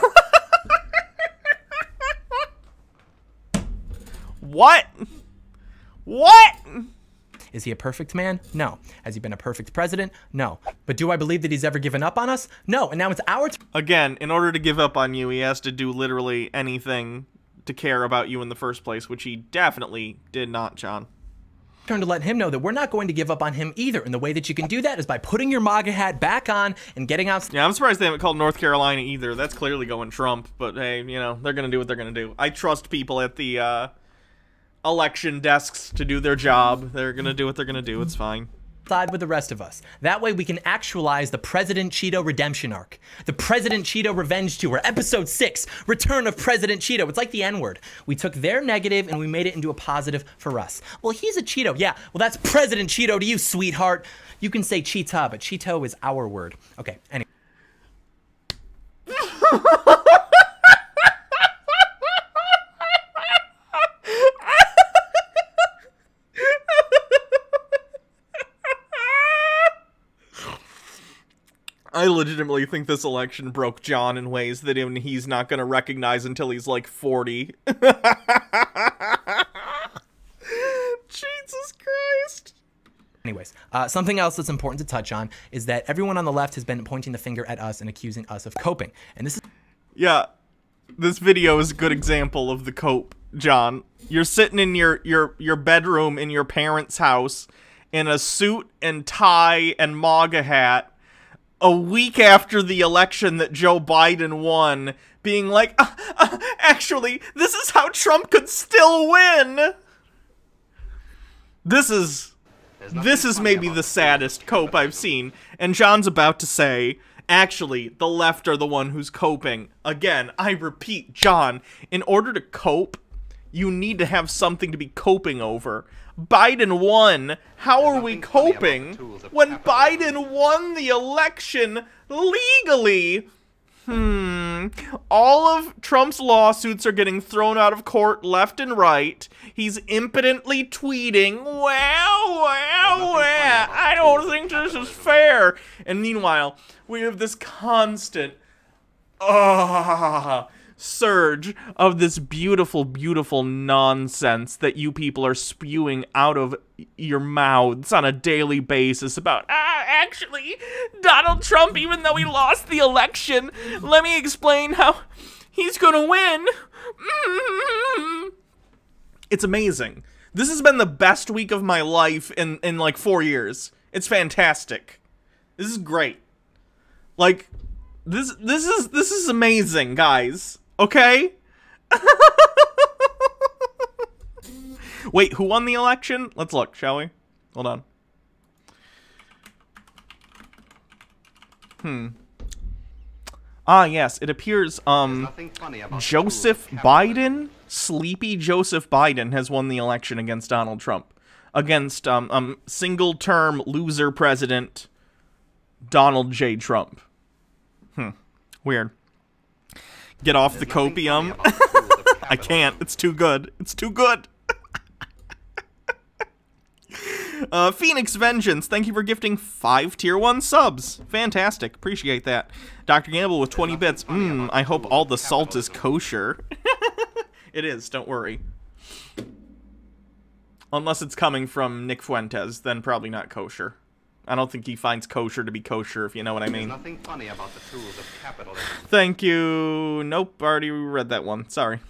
S1: What? What?
S3: Is he a perfect man? No. Has he been a perfect president? No. But do I believe that he's ever given up on us? No. And now it's our turn.
S1: Again, in order to give up on you, he has to do literally anything to care about you in the first place, which he definitely did not, John.
S3: Turn to let him know that we're not going to give up on him either. And the way that you can do that is by putting your MAGA hat back on and getting out.
S1: Yeah, I'm surprised they haven't called North Carolina either. That's clearly going Trump. But hey, you know, they're going to do what they're going to do. I trust people at the uh, election desks to do their job. They're going to do what they're going to do. It's fine.
S3: Side with the rest of us. That way we can actualize the President Cheeto redemption arc. The President Cheeto revenge tour, episode six, Return of President Cheeto. It's like the N-word. We took their negative and we made it into a positive for us. Well, he's a Cheeto. Yeah, well, that's President Cheeto to you, sweetheart. You can say Cheetah, but Cheeto is our word. Okay, anyway.
S1: I legitimately think this election broke John in ways that even he's not going to recognize until he's like forty. Jesus Christ.
S3: Uh, something else that's important to touch on is that everyone on the left has been pointing the finger at us and accusing us of coping. And this is...
S1: Yeah, this video is a good example of the cope, John. You're sitting in your, your, your bedroom in your parents' house in a suit and tie and MAGA hat a week after the election that Joe Biden won, being like, uh, uh, actually, this is how Trump could still win. This is... This is maybe the saddest cope I've seen, and John's about to say, actually, the left are the one who's coping. Again, I repeat, John, in order to cope, you need to have something to be coping over. Biden won. How are we coping when Biden won the election legally? Hmm. All of Trump's lawsuits are getting thrown out of court left and right. He's impotently tweeting, wow, wow, wow, I don't think this is fair. And meanwhile, we have this constant uh, surge of this beautiful, beautiful nonsense that you people are spewing out of your mouths on a daily basis about, ah, actually, Donald Trump, even though he lost the election, let me explain how he's gonna win. Mm-hmm. It's amazing. This has been the best week of my life in, in like four years. It's fantastic. This is great. Like, this, this is, this is amazing, guys. Okay? Wait, who won the election? Let's look, shall we? Hold on. Hmm. Ah, yes, it appears, um, Joseph Biden, sleepy Joseph Biden has won the election against Donald Trump. Against, um, um, single-term loser president Donald J. Trump. Hmm. Weird. Get off There's the copium. I can't. It's too good. It's too good. uh, Phoenix Vengeance, thank you for gifting five tier one subs. Fantastic. Appreciate that. Doctor Gamble with twenty bits. Mmm, I hope all the salt is kosher. It is, don't worry. Unless it's coming from Nick Fuentes, then probably not kosher. I don't think he finds kosher to be kosher, if you know what I mean.
S2: There's nothing funny about the tools of capitalism.
S1: Thank you. Nope, already read that one. Sorry.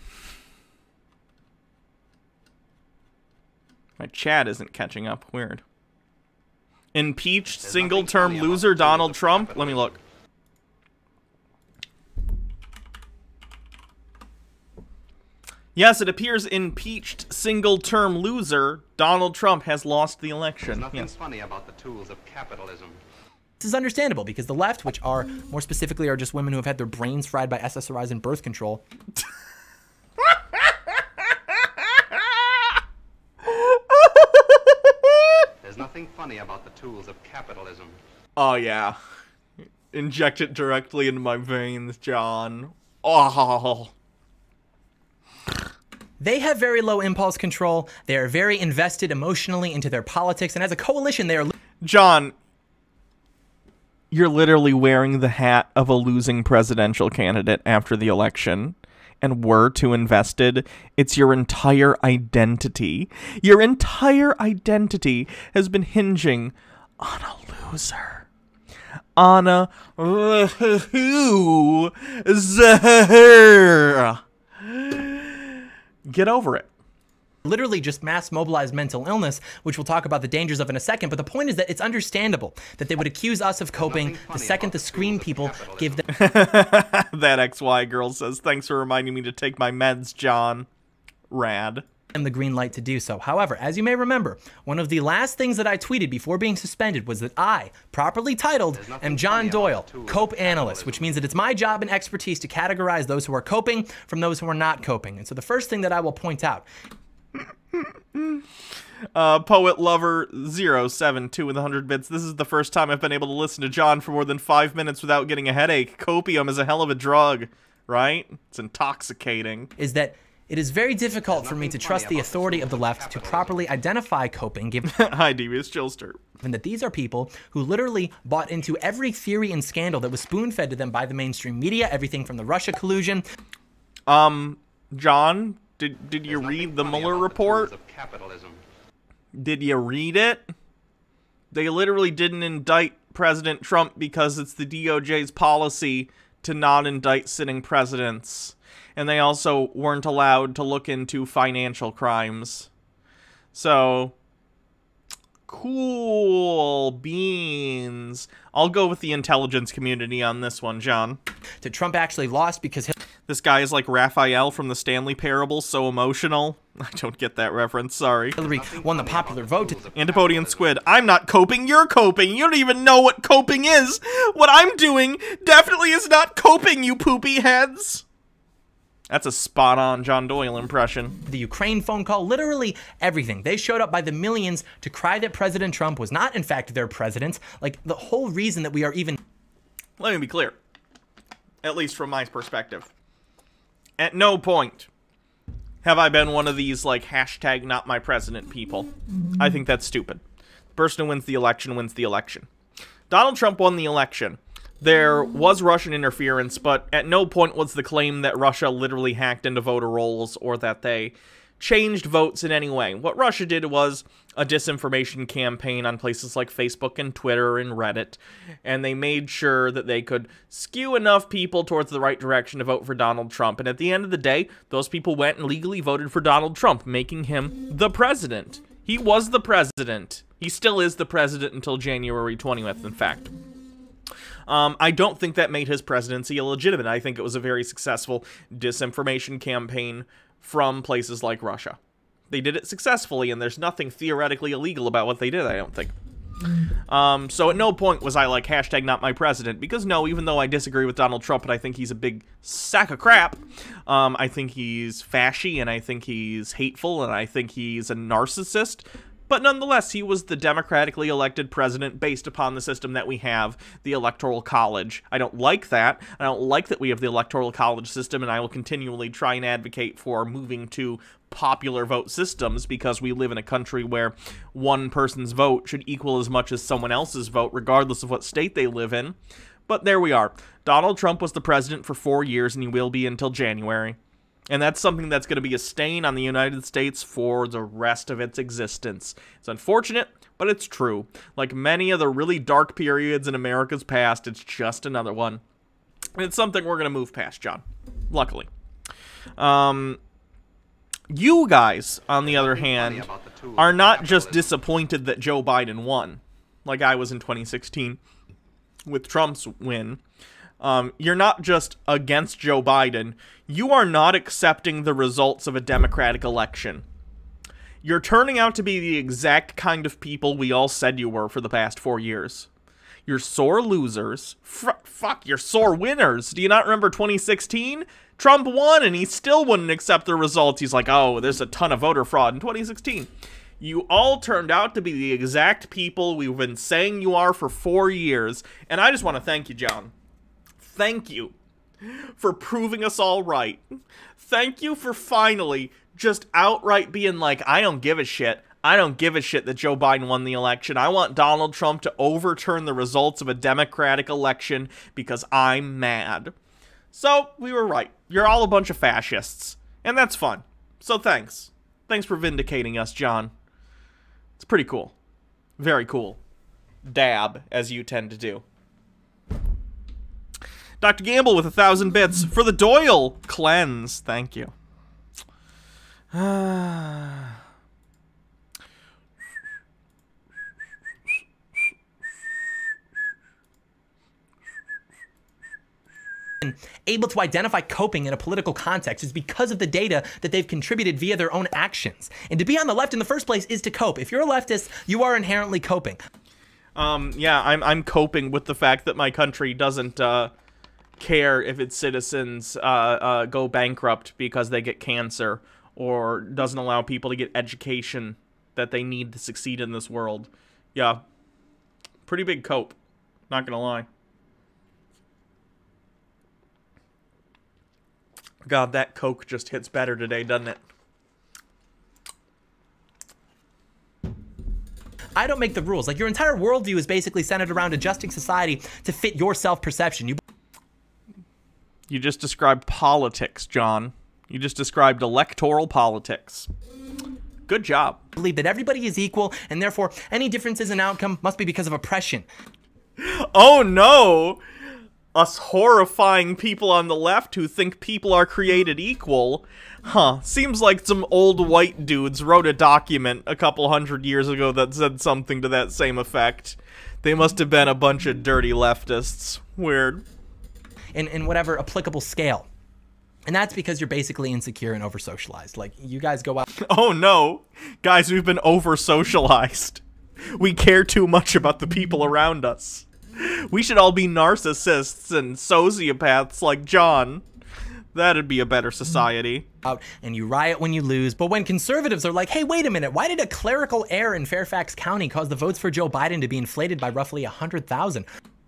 S1: My chat isn't catching up. Weird. Impeached single-term loser Donald Trump? Let me look. Yes, it appears impeached single-term loser Donald Trump has lost the election.
S2: There's nothing
S1: yes.
S2: funny about the tools of capitalism.
S3: This is understandable because the left, which are more specifically are just women who have had their brains fried by S S R Is and birth control.
S2: There's nothing funny about the tools of capitalism.
S1: Oh, yeah. Inject it directly into my veins, John. Oh.
S3: They have very low impulse control. They are very invested emotionally into their politics. And as a coalition, they are...
S1: John, you're literally wearing the hat of a losing presidential candidate after the election. And we're too invested. It's your entire identity. Your entire identity has been hinging on a loser. On a loser. Get over it.
S3: Literally just mass mobilized mental illness, which we'll talk about the dangers of in a second. But the point is that it's understandable that they would accuse us of coping the second the screen people give them...
S1: That X Y girl says, thanks for reminding me to take my meds, John. Rad.
S3: And the green light to do so. However, as you may remember, one of the last things that I tweeted before being suspended was that I, properly titled, am John Doyle, Cope Analyst, which means that it's my job and expertise to categorize those who are coping from those who are not coping. And so the first thing that I will point out...
S1: uh, Poet Lover zero seven two with one hundred bits. This is the first time I've been able to listen to John for more than five minutes without getting a headache. Copium is a hell of a drug, right? It's intoxicating.
S3: Is that... It is very difficult for me to trust the authority of the left to properly identify coping, given
S1: Hi, Devious Chillster.
S3: that these are people who literally bought into every theory and scandal that was spoon-fed to them by the mainstream media, everything from the Russia collusion.
S1: Um, John, did did you read the Mueller report? Did you read it? They literally didn't indict President Trump because it's the D O J's policy to not indict sitting presidents. And they also weren't allowed to look into financial crimes. So, cool beans. I'll go with the intelligence community on this one, John.
S3: To Trump actually lost because
S1: This guy is like Raphael from the Stanley Parable, so emotional. I don't get that reference, sorry.
S3: Hillary won the popular vote.
S1: Antipodian Squid, I'm not coping, you're coping. You don't even know what coping is. What I'm doing definitely is not coping, you poopy heads. That's a spot-on John Doyle impression.
S3: The Ukraine phone call, literally everything. They showed up by the millions to cry that President Trump was not, in fact, their president. Like, the whole reason that we are even...
S1: Let me be clear, at least from my perspective. At no point have I been one of these, like, hashtag not my president people. I think that's stupid. The person who wins the election wins the election. Donald Trump won the election. There was Russian interference, but at no point was the claim that Russia literally hacked into voter rolls or that they changed votes in any way. What Russia did was a disinformation campaign on places like Facebook and Twitter and Reddit, and they made sure that they could skew enough people towards the right direction to vote for Donald Trump. And at the end of the day, those people went and legally voted for Donald Trump, making him the president. He was the president. He still is the president until January twentieth, in fact. Um, I don't think that made his presidency illegitimate. I think it was a very successful disinformation campaign from places like Russia. They did it successfully, and there's nothing theoretically illegal about what they did, I don't think. Um, so at no point was I like, hashtag not my president, because no, even though I disagree with Donald Trump and I think he's a big sack of crap, um, I think he's fashy, and I think he's hateful, and I think he's a narcissist, but nonetheless, he was the democratically elected president based upon the system that we have, the Electoral College. I don't like that. I don't like that we have the Electoral College system, and I will continually try and advocate for moving to popular vote systems because we live in a country where one person's vote should equal as much as someone else's vote, regardless of what state they live in. But there we are. Donald Trump was the president for four years, and he will be until January. And that's something that's going to be a stain on the United States for the rest of its existence. It's unfortunate, but it's true. Like many of the really dark periods in America's past, it's just another one. And it's something we're going to move past, John. Luckily. Um, you guys, on the other hand, are not just disappointed that Joe Biden won, like I was in twenty sixteen with Trump's win. Um, you're not just against Joe Biden. You are not accepting the results of a democratic election. You're turning out to be the exact kind of people we all said you were for the past four years. You're sore losers. F fuck, you're sore winners. Do you not remember twenty sixteen? Trump won and he still wouldn't accept the results. He's like, oh, there's a ton of voter fraud in twenty sixteen. You all turned out to be the exact people we've been saying you are for four years. And I just want to thank you, John. Thank you for proving us all right. Thank you for finally just outright being like, I don't give a shit. I don't give a shit that Joe Biden won the election. I want Donald Trump to overturn the results of a democratic election because I'm mad. So, we were right. You're all a bunch of fascists. And that's fun. So thanks. Thanks for vindicating us, John. It's pretty cool. Very cool. Dab, as you tend to do. Doctor Gamble with a thousand bits for the Doyle cleanse. Thank you.
S3: Able to identify coping in a political context is because of the data that they've contributed via their own actions. And to be on the left in the first place is to cope. If you're a leftist, you are inherently coping.
S1: Um, yeah, I'm, I'm coping with the fact that my country doesn't, uh... care if its citizens uh, uh, go bankrupt because they get cancer, or doesn't allow people to get education that they need to succeed in this world. Yeah, pretty big cope, not gonna lie. God, that Coke just hits better today, doesn't it?
S3: I don't make the rules. Like, your entire worldview is basically centered around adjusting society to fit your self-perception. You
S1: You just described politics, John. You just described electoral politics. Good job.
S3: believe that everybody is equal, and therefore any differences in outcome must be because of oppression.
S1: Oh no! Us horrifying people on the left who think people are created equal. Huh. Seems like some old white dudes wrote a document a couple hundred years ago that said something to that same effect. They must have been a bunch of dirty leftists. Weird.
S3: In, in whatever applicable scale. And that's because you're basically insecure and over-socialized. Like, you guys go out...
S1: Oh no! Guys, we've been over-socialized. We care too much about the people around us. We should all be narcissists and sociopaths like John. That'd be a better society.
S3: Out and you riot when you lose, but when conservatives are like, hey, wait a minute, why did a clerical error in Fairfax County cause the votes for Joe Biden to be inflated by roughly one hundred thousand?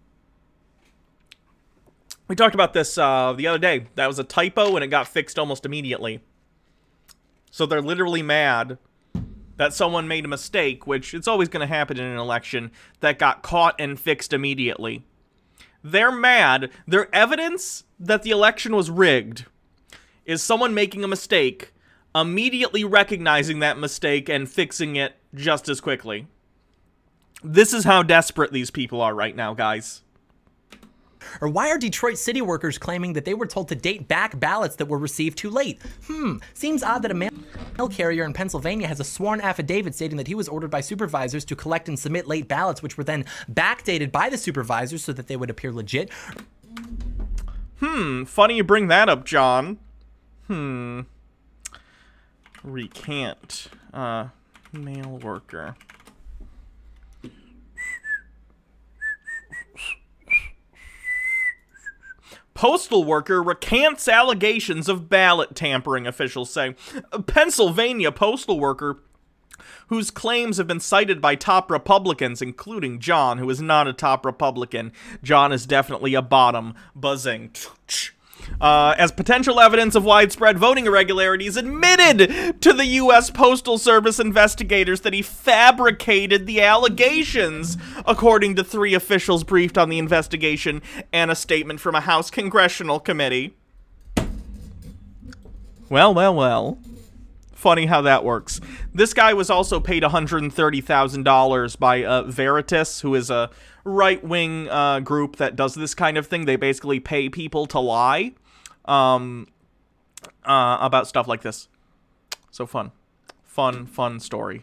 S1: We talked about this uh, the other day. That was a typo and it got fixed almost immediately. So they're literally mad that someone made a mistake, which it's always going to happen in an election, that got caught and fixed immediately. They're mad. Their evidence that the election was rigged is someone making a mistake, immediately recognizing that mistake and fixing it just as quickly. This is how desperate these people are right now, guys.
S3: Or why are Detroit city workers claiming that they were told to date back ballots that were received too late? Hmm, seems odd that a mail carrier in Pennsylvania has a sworn affidavit stating that he was ordered by supervisors to collect and submit late ballots, which were then backdated by the supervisors so that they would appear legit.
S1: Hmm, funny you bring that up, John. Hmm. Recant. Uh, mail worker. Postal worker recants allegations of ballot tampering, officials say. A Pennsylvania postal worker whose claims have been cited by top Republicans, including John, who is not a top Republican. John is definitely a bottom. Buzzing. Uh, as potential evidence of widespread voting irregularities, admitted to the U S Postal Service investigators that he fabricated the allegations, according to three officials briefed on the investigation and a statement from a House Congressional Committee. Well, well, well. Funny how that works. This guy was also paid one hundred thirty thousand dollars by uh, Veritas, who is a right-wing uh, group that does this kind of thing. They basically pay people to lie um, uh, about stuff like this. So fun. Fun, fun story.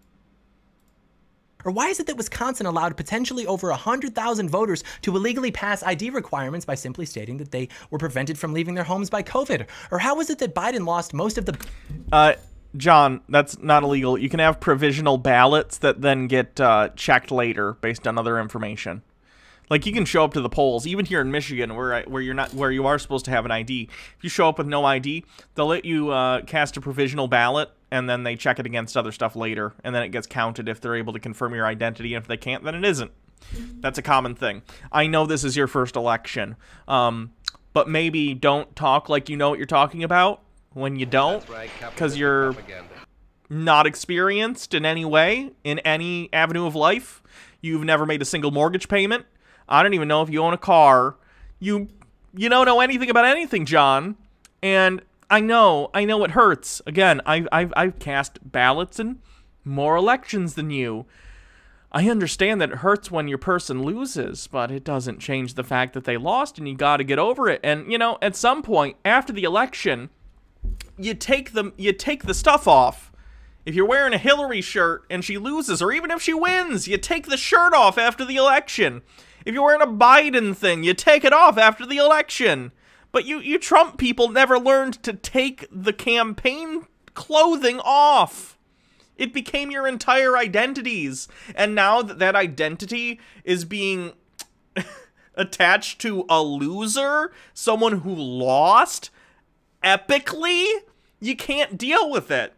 S3: Or why is it that Wisconsin allowed potentially over one hundred thousand voters to illegally pass I D requirements by simply stating that they were prevented from leaving their homes by COVID? Or how is it that Biden lost most of the...
S1: Uh, John, that's not illegal. You can have provisional ballots that then get uh, checked later based on other information. Like, you can show up to the polls, even here in Michigan, where I, where you're not where you are supposed to have an I D. If you show up with no I D, they'll let you uh, cast a provisional ballot, and then they check it against other stuff later, and then it gets counted if they're able to confirm your identity, and if they can't, then it isn't. That's a common thing. I know this is your first election, um, but maybe don't talk like you know what you're talking about when you don't, because you're not experienced in any way, in any avenue of life. You've never made a single mortgage payment. I don't even know if you own a car. You you don't know anything about anything, John. And I know, I know it hurts. Again, I've, I've, I've cast ballots in more elections than you. I understand that it hurts when your person loses, but it doesn't change the fact that they lost, and you got to get over it. And, you know, at some point, after the election, you take the, you take the stuff off. If you're wearing a Hillary shirt and she loses, or even if she wins, you take the shirt off after the election. If you're wearing a Biden thing, you take it off after the election. But you, you Trump people never learned to take the campaign clothing off. It became your entire identities. And now that that identity is being attached to a loser, someone who lost epically, you can't deal with it.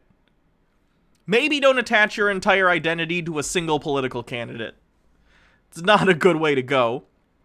S1: Maybe don't attach your entire identity to a single political candidate. It's not a good way to go.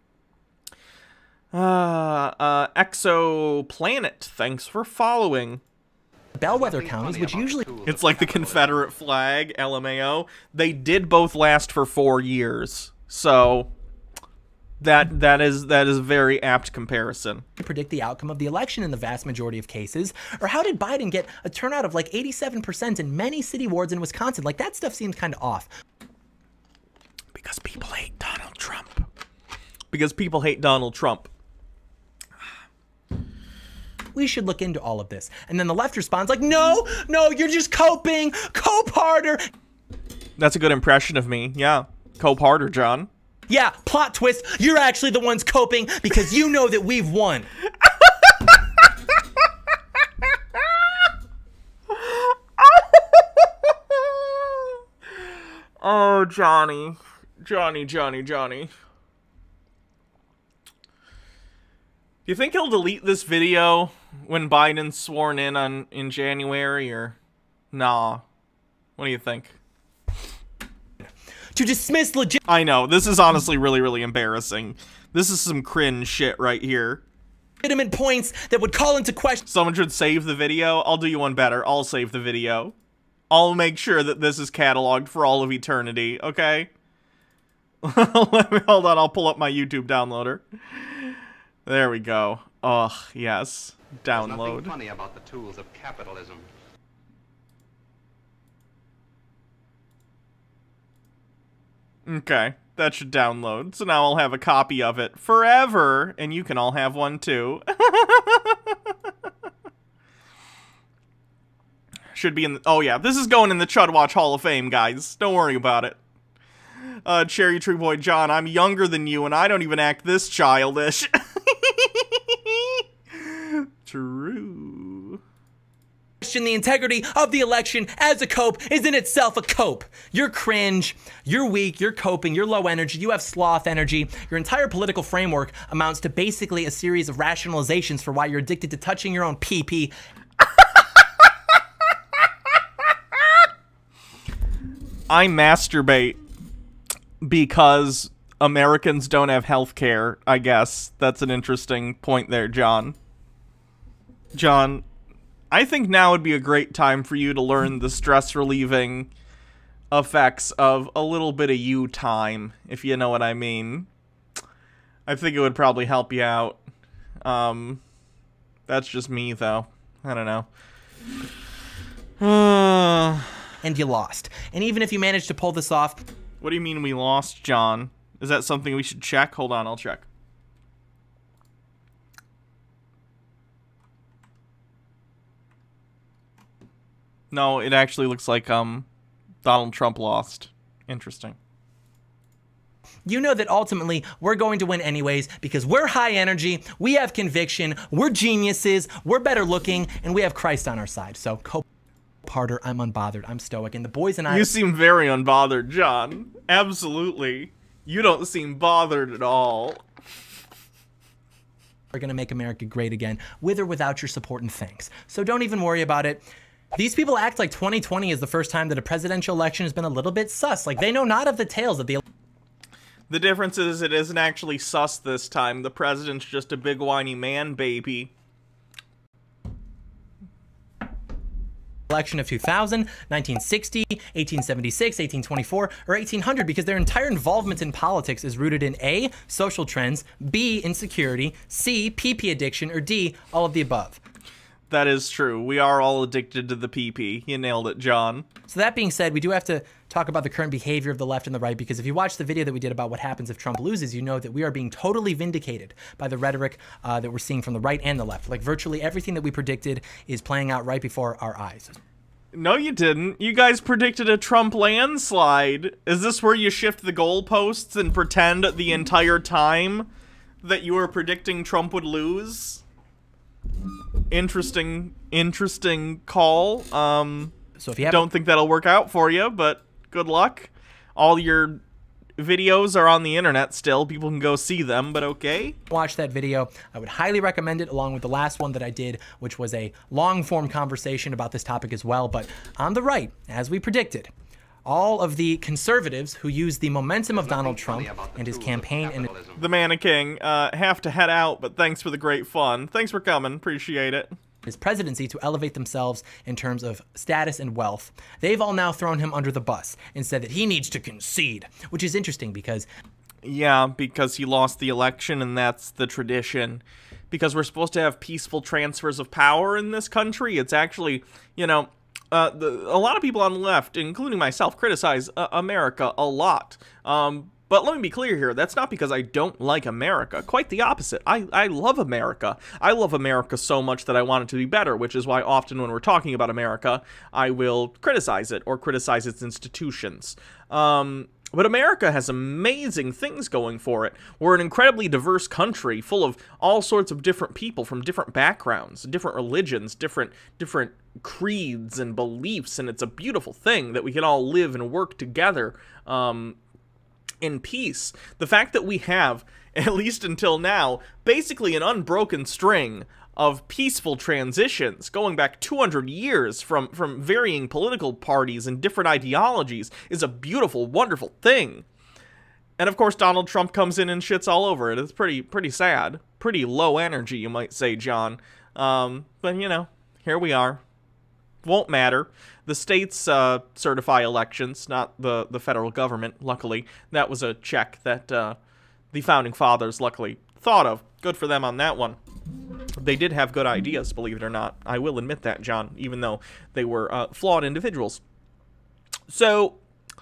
S1: Uh, uh, Exoplanet, thanks for following.
S3: Bellwether counties, which usually...
S1: It's like the Confederate flag, L M A O. They did both last for four years. So, That that is that is a very apt comparison.
S3: Predict the outcome of the election in the vast majority of cases? Or how did Biden get a turnout of like eighty-seven percent in many city wards in Wisconsin? Like, that stuff seems kind of off.
S1: Because people hate Donald Trump. Because people hate Donald Trump.
S3: We should look into all of this. And then the left responds like, no, no, you're just coping. Cope harder.
S1: That's a good impression of me. Yeah. Cope harder, John.
S3: Yeah, plot twist. You're actually the ones coping because you know that we've won.
S1: Oh, Johnny. Johnny, Johnny, Johnny. Do you think he'll delete this video when Biden's sworn in on in January, or nah? What do you think?
S3: To dismiss legit-
S1: I know, this is honestly really, really embarrassing. This is some cringe shit right here.
S3: legitimate points that would call into question-
S1: Someone should save the video. I'll do you one better. I'll save the video. I'll make sure that this is cataloged for all of eternity, okay? Let me, hold on, I'll pull up my YouTube downloader. There we go. Ugh, yes.
S2: There's nothing
S1: Download.
S2: funny about the tools of capitalism.
S1: Okay, that should download. So now I'll have a copy of it forever, and you can all have one too. Should be in the, oh yeah, this is going in the Chud Watch Hall of Fame, guys. Don't worry about it. Uh, Cherry Tree Boy John, I'm younger than you, and I don't even act this childish. True.
S3: Question the integrity of the election as a cope is in itself a cope. You're cringe, you're weak, you're coping, you're low energy, you have sloth energy. Your entire political framework amounts to basically a series of rationalizations for why you're addicted to touching your own pee-pee.
S1: I masturbate because Americans don't have health care, I guess. That's an interesting point there, John. John, I think now would be a great time for you to learn the stress-relieving effects of a little bit of you time, if you know what I mean. I think it would probably help you out. Um, that's just me, though. I don't know. Uh...
S3: And you lost. And even if you managed to pull this off...
S1: What do you mean we lost, John? Is that something we should check? Hold on, I'll check. No, it actually looks like, um, Donald Trump lost. Interesting.
S3: You know that ultimately we're going to win anyways because we're high energy, we have conviction, we're geniuses, we're better looking, and we have Christ on our side. So, cope harder, I'm unbothered, I'm stoic, and the boys and I-
S1: You seem very unbothered, John. Absolutely. You don't seem bothered at all.
S3: We're gonna make America great again, with or without your support and thanks. So don't even worry about it. These people act like twenty twenty is the first time that a presidential election has been a little bit sus. Like, they know not of the tales of the
S1: The difference is it isn't actually sus this time. The president's just a big whiny man baby.
S3: election of two thousand, nineteen sixty, eighteen seventy-six, eighteen twenty-four, or eighteen hundred because their entire involvement in politics is rooted in A, social trends, B, insecurity, C, P P addiction, or D, all of the above.
S1: That is true. We are all addicted to the pee-pee. You nailed it, John.
S3: So that being said, we do have to talk about the current behavior of the left and the right, because if you watch the video that we did about what happens if Trump loses, you know that we are being totally vindicated by the rhetoric uh, that we're seeing from the right and the left. Like, virtually everything that we predicted is playing out right before our eyes.
S1: No, you didn't. You guys predicted a Trump landslide. Is this where you shift the goalposts and pretend the entire time that you were predicting Trump would lose? Interesting, interesting call. Um,
S3: so if you
S1: don't think that'll work out for you, but good luck. All your videos are on the internet still. People can go see them, but okay.
S3: Watch that video. I would highly recommend it, along with the last one that I did, which was a long-form conversation about this topic as well. But on the right, as we predicted, all of the conservatives who use the momentum of Donald Trump and his campaign and
S1: the mannequin uh, have to head out, but thanks for the great fun. Thanks for coming. Appreciate it.
S3: his presidency to elevate themselves in terms of status and wealth, they've all now thrown him under the bus and said that he needs to concede, which is interesting because
S1: Yeah, because he lost the election, and that's the tradition. Because we're supposed to have peaceful transfers of power in this country. It's actually, you know, uh, the, a lot of people on the left, including myself, criticize uh, America a lot. Um, but let me be clear here. That's not because I don't like America. Quite the opposite. I, I love America. I love America so much that I want it to be better, which is why often when we're talking about America, I will criticize it or criticize its institutions. Um... But America has amazing things going for it. We're an incredibly diverse country full of all sorts of different people from different backgrounds, different religions, different different creeds and beliefs, and it's a beautiful thing that we can all live and work together um, in peace. The fact that we have, at least until now, basically an unbroken string of peaceful transitions going back two hundred years from, from varying political parties and different ideologies is a beautiful, wonderful thing. And of course, Donald Trump comes in and shits all over it. It's pretty, pretty sad. Pretty low energy, you might say, John. Um, but, you know, here we are. Won't matter. The states uh, certify elections, not the, the federal government, luckily. That was a check that uh, the Founding Fathers, luckily, thought of. Good for them on that one. They did have good ideas, believe it or not. I will admit that, John, even though they were uh, flawed individuals. So,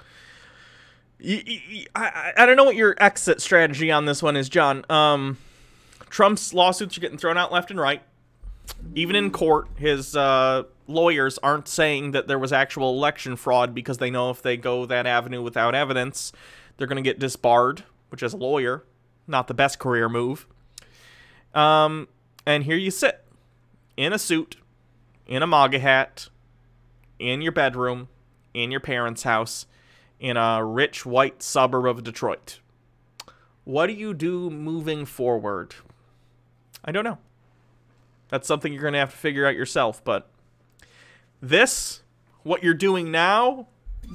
S1: y y I, I don't know what your exit strategy on this one is, John. Um, Trump's lawsuits are getting thrown out left and right. Even in court, his uh, lawyers aren't saying that there was actual election fraud because they know if they go that avenue without evidence, they're going to get disbarred, which as a lawyer, not the best career move. Um... And here you sit, in a suit, in a MAGA hat, in your bedroom, in your parents' house, in a rich white suburb of Detroit. What do you do moving forward? I don't know. That's something you're going to have to figure out yourself, but this, what you're doing now,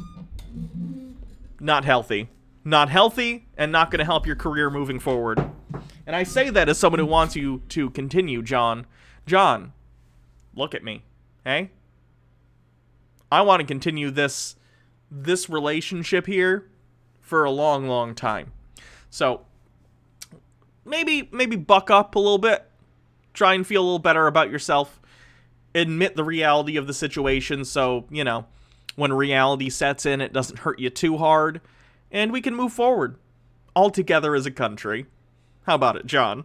S1: not healthy. Not healthy and not going to help your career moving forward. And I say that as someone who wants you to continue, John. John, look at me, hey? I want to continue this this relationship here for a long, long time. So, maybe maybe buck up a little bit. Try and feel a little better about yourself. Admit the reality of the situation so, you know, when reality sets in, it doesn't hurt you too hard. And we can move forward all together as a country. How about it, John?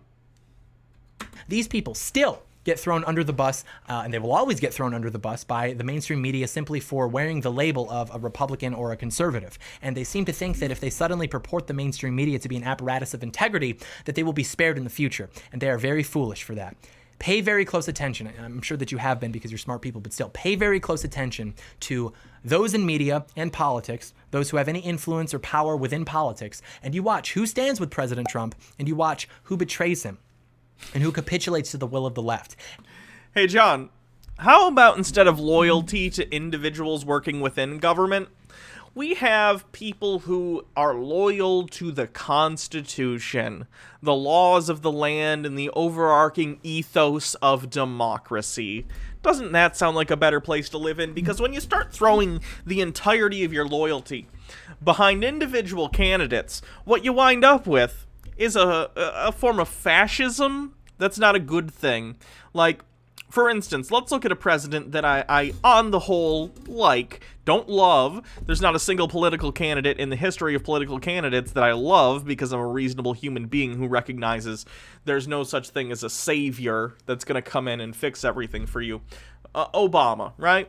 S3: These people still get thrown under the bus, uh, and they will always get thrown under the bus by the mainstream media simply for wearing the label of a Republican or a conservative. And they seem to think that if they suddenly purport the mainstream media to be an apparatus of integrity, that they will be spared in the future. And they are very foolish for that. Pay very close attention. I'm sure that you have been because you're smart people, but still pay very close attention to those in media and politics, those who have any influence or power within politics, and you watch who stands with President Trump, and you watch who betrays him and who capitulates to the will of the left.
S1: Hey, John, how about instead of loyalty to individuals working within government, we have people who are loyal to the Constitution, the laws of the land, and the overarching ethos of democracy. Doesn't that sound like a better place to live in? Because when you start throwing the entirety of your loyalty behind individual candidates, what you wind up with is a, a form of fascism that's not a good thing. Like, for instance, let's look at a president that I, I, on the whole, like, don't love. There's not a single political candidate in the history of political candidates that I love because I'm a reasonable human being who recognizes there's no such thing as a savior that's going to come in and fix everything for you. Uh, Obama, right?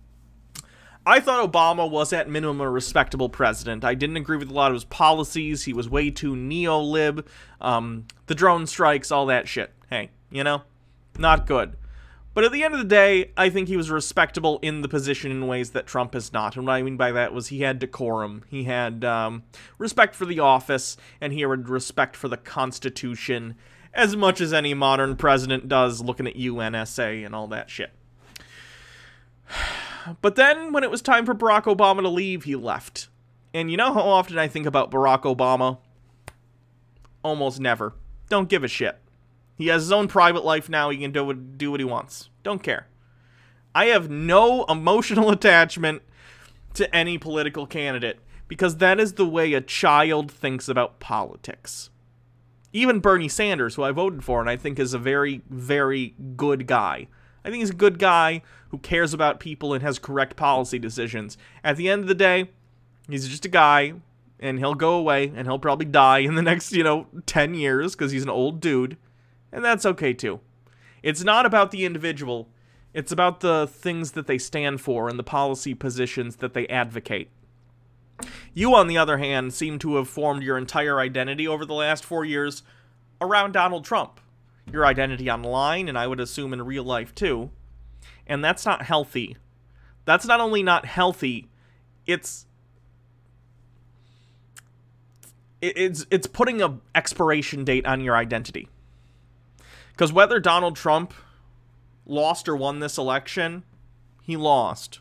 S1: I thought Obama was at minimum a respectable president. I didn't agree with a lot of his policies. He was way too neo-lib. Um, the drone strikes, all that shit. Hey, you know? Not good. But at the end of the day, I think he was respectable in the position in ways that Trump is not. And what I mean by that was he had decorum. He had um, respect for the office, and he had respect for the Constitution, as much as any modern president does, looking at you, N S A, and all that shit. But then, when it was time for Barack Obama to leave, he left. And you know how often I think about Barack Obama? Almost never. Don't give a shit. He has his own private life now. He can do what, do what he wants. Don't care. I have no emotional attachment to any political candidate because that is the way a child thinks about politics. Even Bernie Sanders, who I voted for and I think is a very, very good guy. I think he's a good guy who cares about people and has correct policy decisions. At the end of the day, he's just a guy, and he'll go away, and he'll probably die in the next, you know, ten years, because he's an old dude, and that's okay, too. It's not about the individual. It's about the things that they stand for and the policy positions that they advocate. You, on the other hand, seem to have formed your entire identity over the last four years around Donald Trump. Your identity online, and I would assume in real life too. And that's not healthy. That's not only not healthy, it's it's it's putting a expiration date on your identity. Because whether Donald Trump lost or won this election, he lost.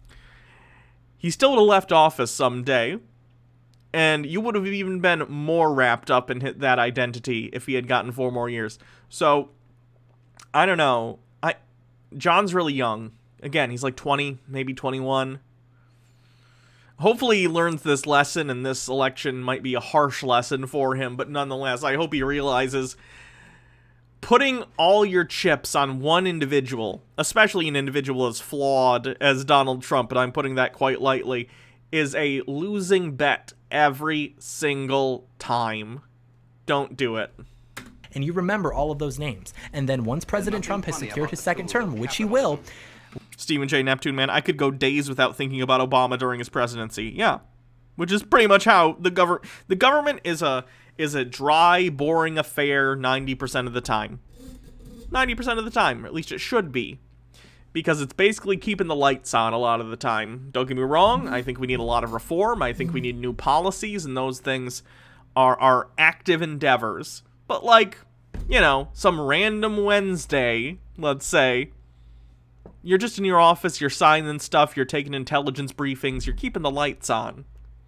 S1: He still would have left office someday, and you would have even been more wrapped up in that identity if he had gotten four more years. So, I don't know. I John's really young. Again, he's like twenty, maybe twenty-one. Hopefully he learns this lesson, and this election might be a harsh lesson for him, but nonetheless, I hope he realizes putting all your chips on one individual, especially an individual as flawed as Donald Trump, and I'm putting that quite lightly, is a losing bet every single time. Don't do it.
S3: And you remember all of those names. And then once President Trump has secured his second term, which he will...
S1: Stephen J. Neptune, man, I could go days without thinking about Obama during his presidency. Yeah. Which is pretty much how the government... The government is a is a dry, boring affair ninety percent of the time. ninety percent of the time, or at least it should be. Because it's basically keeping the lights on a lot of the time. Don't get me wrong, I think we need a lot of reform. I think we need new policies, and those things are, are active endeavors. But like, you know, some random Wednesday, let's say, you're just in your office, you're signing stuff, you're taking intelligence briefings, you're keeping the lights on.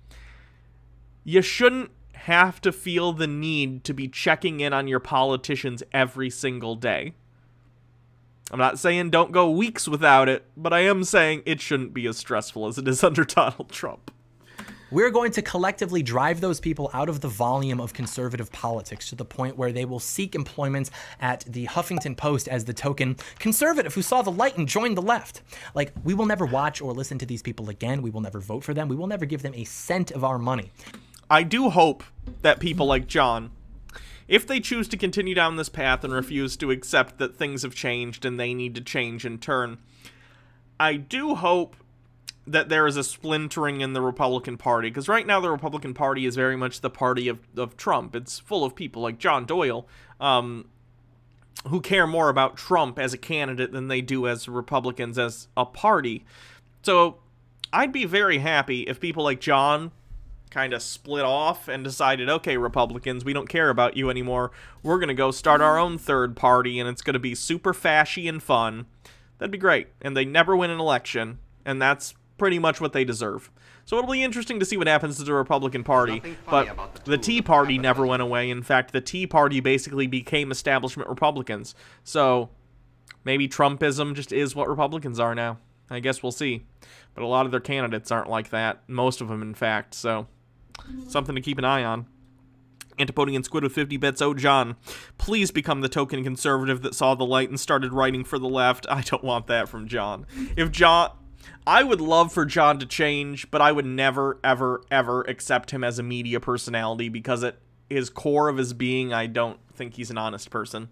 S1: You shouldn't have to feel the need to be checking in on your politicians every single day. I'm not saying don't go weeks without it, but I am saying it shouldn't be as stressful as it is under Donald Trump.
S3: We're going to collectively drive those people out of the volume of conservative politics to the point where they will seek employment at the Huffington Post as the token conservative who saw the light and joined the left. Like, we will never watch or listen to these people again. We will never vote for them. We will never give them a cent of our money.
S1: I do hope that people like John, if they choose to continue down this path and refuse to accept that things have changed and they need to change in turn, I do hope that there is a splintering in the Republican Party, because right now the Republican Party is very much the party of, of Trump. It's full of people like John Doyle, um, who care more about Trump as a candidate than they do as Republicans as a party. So I'd be very happy if people like John kind of split off and decided, okay, Republicans, we don't care about you anymore. We're going to go start our own third party, and it's going to be super fashy and fun. That'd be great. And they never win an election, and that's pretty much what they deserve. So it'll be interesting to see what happens to the Republican Party, but the Tea Party never went away. In fact, the Tea Party basically became establishment Republicans. So maybe Trumpism just is what Republicans are now. I guess we'll see. But a lot of their candidates aren't like that. Most of them, in fact, so something to keep an eye on. Antipodian Squid with fifty bits. Oh, John, please become the token conservative that saw the light and started writing for the left. I don't want that from John. If John... I would love for John to change, but I would never, ever, ever accept him as a media personality because at his core of his being, I don't think he's an honest person.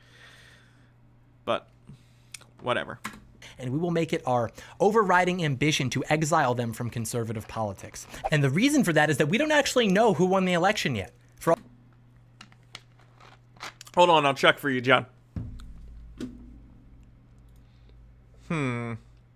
S1: But, whatever.
S3: And we will make it our overriding ambition to exile them from conservative politics. And the reason for that is that we don't actually know who won the election yet. For all
S1: Hold on, I'll check for you, John. Hmm.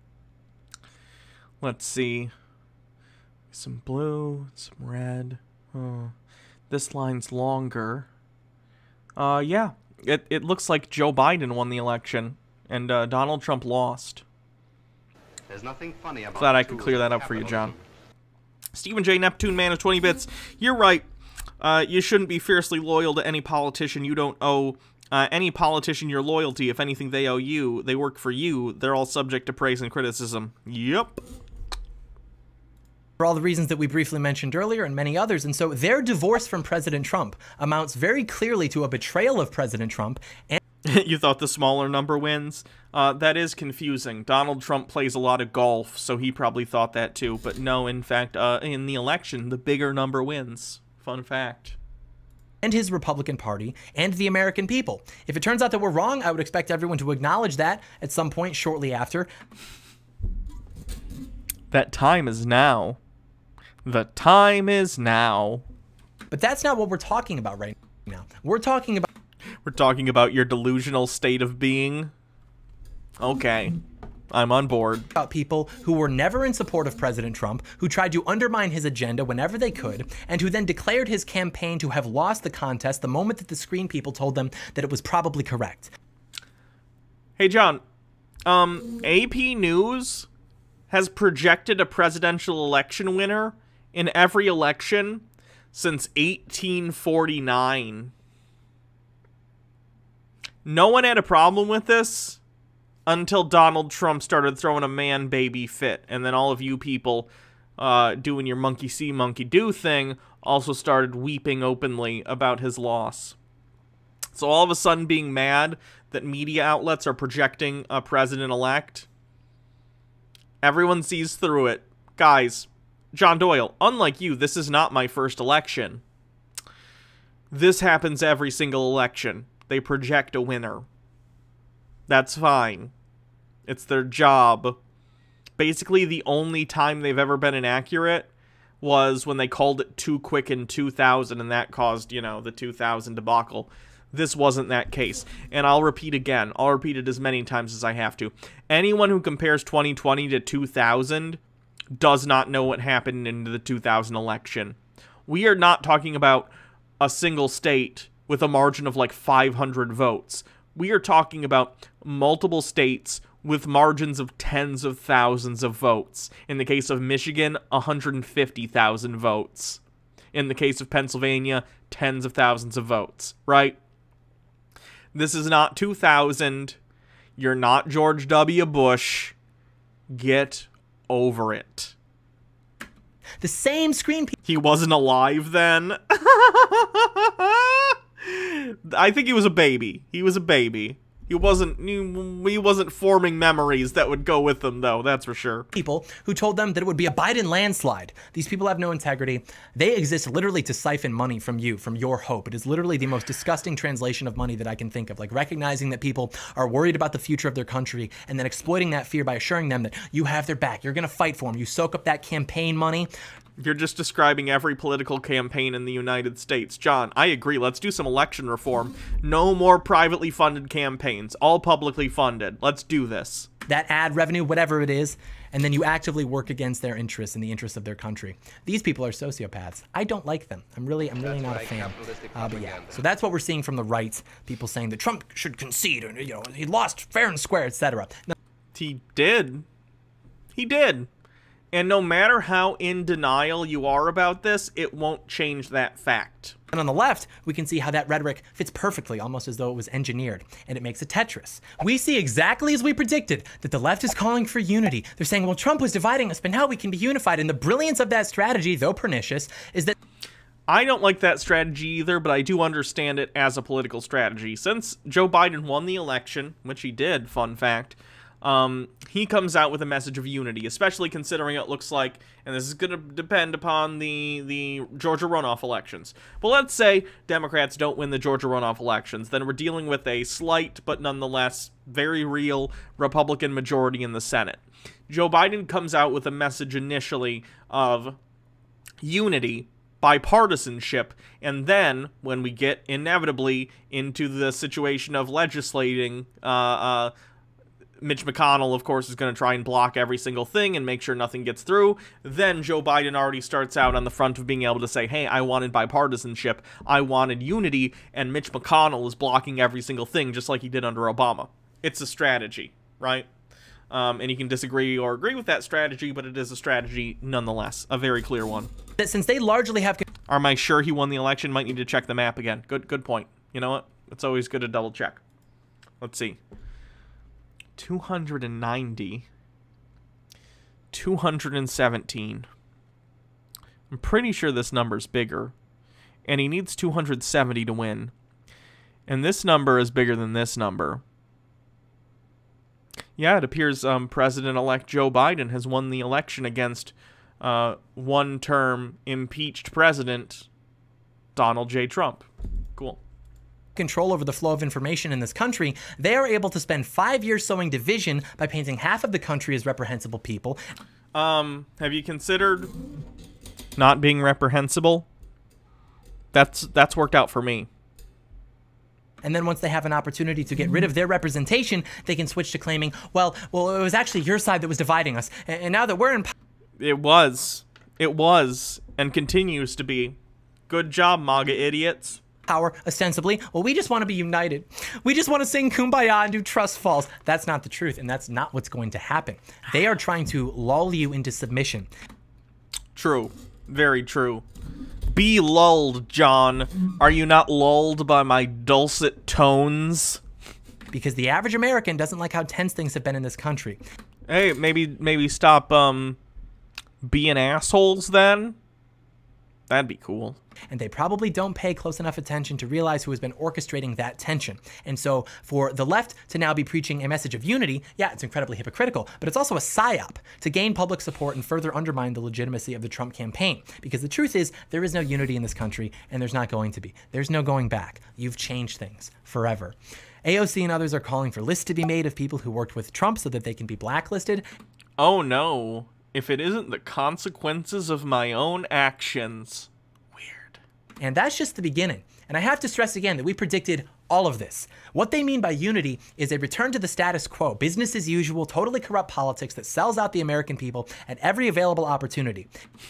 S1: Let's see. Some blue, some red. Oh, this line's longer. Uh, yeah. It, it looks like Joe Biden won the election, and uh, Donald Trump lost.
S2: There's nothing funny about
S1: Glad I could clear that up for you, John. Stephen J. Neptune, man of twenty bits. You're right. Uh, you shouldn't be fiercely loyal to any politician you don't owe uh, any politician your loyalty. If anything, they owe you. They work for you. They're all subject to praise and criticism. Yep.
S3: for all the reasons that we briefly mentioned earlier and many others. And so their divorce from President Trump amounts very clearly to a betrayal of President Trump. And
S1: You thought the smaller number wins? Uh, that is confusing. Donald Trump plays a lot of golf, so he probably thought that too. But no, in fact, uh, in the election, the bigger number wins. Fun fact.
S3: and his Republican Party and the American people. If it turns out that we're wrong, I would expect everyone to acknowledge that at some point shortly after.
S1: That time is now. The time is now.
S3: But that's not what we're talking about right now. We're talking about
S1: We're talking about your delusional state of being. Okay. I'm on board.
S3: about people who were never in support of President Trump, who tried to undermine his agenda whenever they could, and who then declared his campaign to have lost the contest the moment that the screen people told them that it was probably correct.
S1: Hey, John. Um, A P News has projected a presidential election winner in every election since eighteen forty-nine. No one had a problem with this until Donald Trump started throwing a man-baby fit. And then all of you people uh, doing your monkey-see, monkey-do thing also started weeping openly about his loss. So all of a sudden being mad that media outlets are projecting a president-elect, everyone sees through it. Guys, John Doyle, unlike you, this is not my first election. This happens every single election. They project a winner. That's fine. It's their job. Basically, the only time they've ever been inaccurate was when they called it too quick in two thousand, and that caused, you know, the two thousand debacle. This wasn't that case. And I'll repeat again. I'll repeat it as many times as I have to. Anyone who compares twenty twenty to two thousand does not know what happened in the two thousand election. We are not talking about a single state with a margin of like five hundred votes. We are talking about multiple states with margins of tens of thousands of votes. In the case of Michigan, one hundred fifty thousand votes. In the case of Pennsylvania, tens of thousands of votes, right? This is not two thousand. You're not George W. Bush. Get over it.
S3: The same screen people
S1: He wasn't alive then. I think he was a baby. He was a baby. He wasn't he, he wasn't forming memories that would go with him, though, that's for sure.
S3: people who told them that it would be a Biden landslide. These people have no integrity. They exist literally to siphon money from you, from your hope. It is literally the most disgusting translation of money that I can think of. Like recognizing that people are worried about the future of their country and then exploiting that fear by assuring them that you have their back. You're going to fight for them. You soak up that campaign money.
S1: You're just describing every political campaign in the United States. John, I agree. Let's do some election reform. No more privately funded campaigns. All publicly funded. Let's do this.
S3: That ad revenue, whatever it is, and then you actively work against their interests and the interests of their country. These people are sociopaths. I don't like them. I'm really, I'm really
S2: That's
S3: not a
S2: right,
S3: fan.
S2: capitalistic
S3: Uh, but yeah,
S2: propaganda.
S3: so that's what we're seeing from the right. People saying that Trump should concede, or you know, he lost fair and square, et cetera. No,
S1: He did. He did. And no matter how in denial you are about this, it won't change that fact.
S3: And on the left, we can see how that rhetoric fits perfectly, almost as though it was engineered, and it makes a Tetris. We see exactly as we predicted that the left is calling for unity. They're saying, well, Trump was dividing us, but now we can be unified. And the brilliance of that strategy, though pernicious, is that
S1: I don't like that strategy either, but I do understand it as a political strategy. Since Joe Biden won the election, which he did, fun fact, um, he comes out with a message of unity, especially considering it looks like, and this is going to depend upon the, the Georgia runoff elections. But let's say Democrats don't win the Georgia runoff elections, then we're dealing with a slight, but nonetheless very real Republican majority in the Senate. Joe Biden comes out with a message initially of unity, bipartisanship, and then when we get inevitably into the situation of legislating, uh, uh, Mitch McConnell, of course, is going to try and block every single thing and make sure nothing gets through. Then Joe Biden already starts out on the front of being able to say, hey, I wanted bipartisanship, I wanted unity, and Mitch McConnell is blocking every single thing just like he did under Obama. It's a strategy, right? Um, and you can disagree or agree with that strategy, but it is a strategy nonetheless, a very clear one.
S3: that since they largely have
S1: Am I sure he won the election? Might need to check the map again. Good, good point. You know what? It's always good to double check. Let's see. two hundred ninety. two hundred seventeen. I'm pretty sure this number's bigger. And he needs two hundred seventy to win. And this number is bigger than this number. Yeah, it appears um, President-elect Joe Biden has won the election against uh, one-term impeached president Donald J. Trump. Cool.
S3: Control over the flow of information in this country, they are able to spend five years sowing division by painting half of the country as reprehensible people.
S1: Um, have you considered not being reprehensible? That's that's worked out for me.
S3: And then once they have an opportunity to get rid of their representation, they can switch to claiming, well, well, it was actually your side that was dividing us. And now that we're in power.
S1: It was. It was. And continues to be. Good job, MAGA idiots.
S3: Power, ostensibly, well, we just want to be united. We just want to sing Kumbaya and do trust falls. That's not the truth, and that's not what's going to happen. They are trying to lull you into submission.
S1: True. Very true. Be lulled, John. Are you not lulled by my dulcet tones?
S3: Because the average American doesn't like how tense things have been in this country.
S1: Hey, maybe maybe stop um being assholes then? That'd be cool.
S3: And they probably don't pay close enough attention to realize who has been orchestrating that tension. And so for the left to now be preaching a message of unity, yeah, it's incredibly hypocritical, but it's also a psyop to gain public support and further undermine the legitimacy of the Trump campaign. Because the truth is, there is no unity in this country, and there's not going to be. There's no going back. You've changed things forever. A O C and others are calling for lists to be made of people who worked with Trump so that they can be blacklisted.
S1: Oh no. If it isn't the consequences of my own actions. Weird.
S3: And that's just the beginning. And I have to stress again that we predicted all of this. What they mean by unity is a return to the status quo, business as usual, totally corrupt politics that sells out the American people at every available opportunity.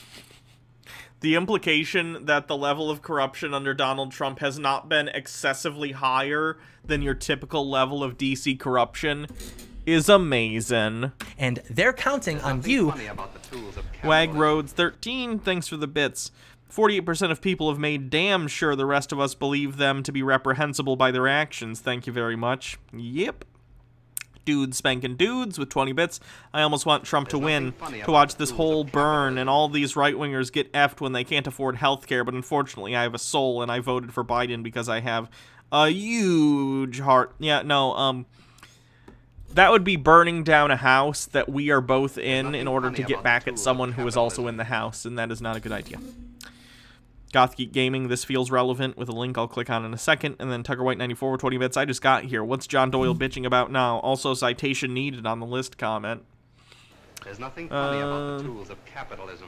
S1: The implication that the level of corruption under Donald Trump has not been excessively higher than your typical level of D C corruption is amazing.
S3: And they're counting on you.
S1: Wag Roads thirteen, thanks for the bits. forty-eight percent of people have made damn sure the rest of us believe them to be reprehensible by their actions. Thank you very much. Yep. Dudes spanking dudes with twenty bits. I almost want Trump to win, to watch this whole burn and all these right-wingers get effed when they can't afford health care, but unfortunately I have a soul and I voted for Biden because I have a huge heart. Yeah, no, um... that would be burning down a house that we are both in in order to get back at someone who is also in the house, and that is not a good idea. Gothgeek Gaming, this feels relevant, with a link I'll click on in a second, and then Tucker White ninety-four with twenty bits. I just got here. What's John Doyle bitching about now? Also, citation needed on the list comment.
S2: There's nothing funny uh, about the tools of capitalism.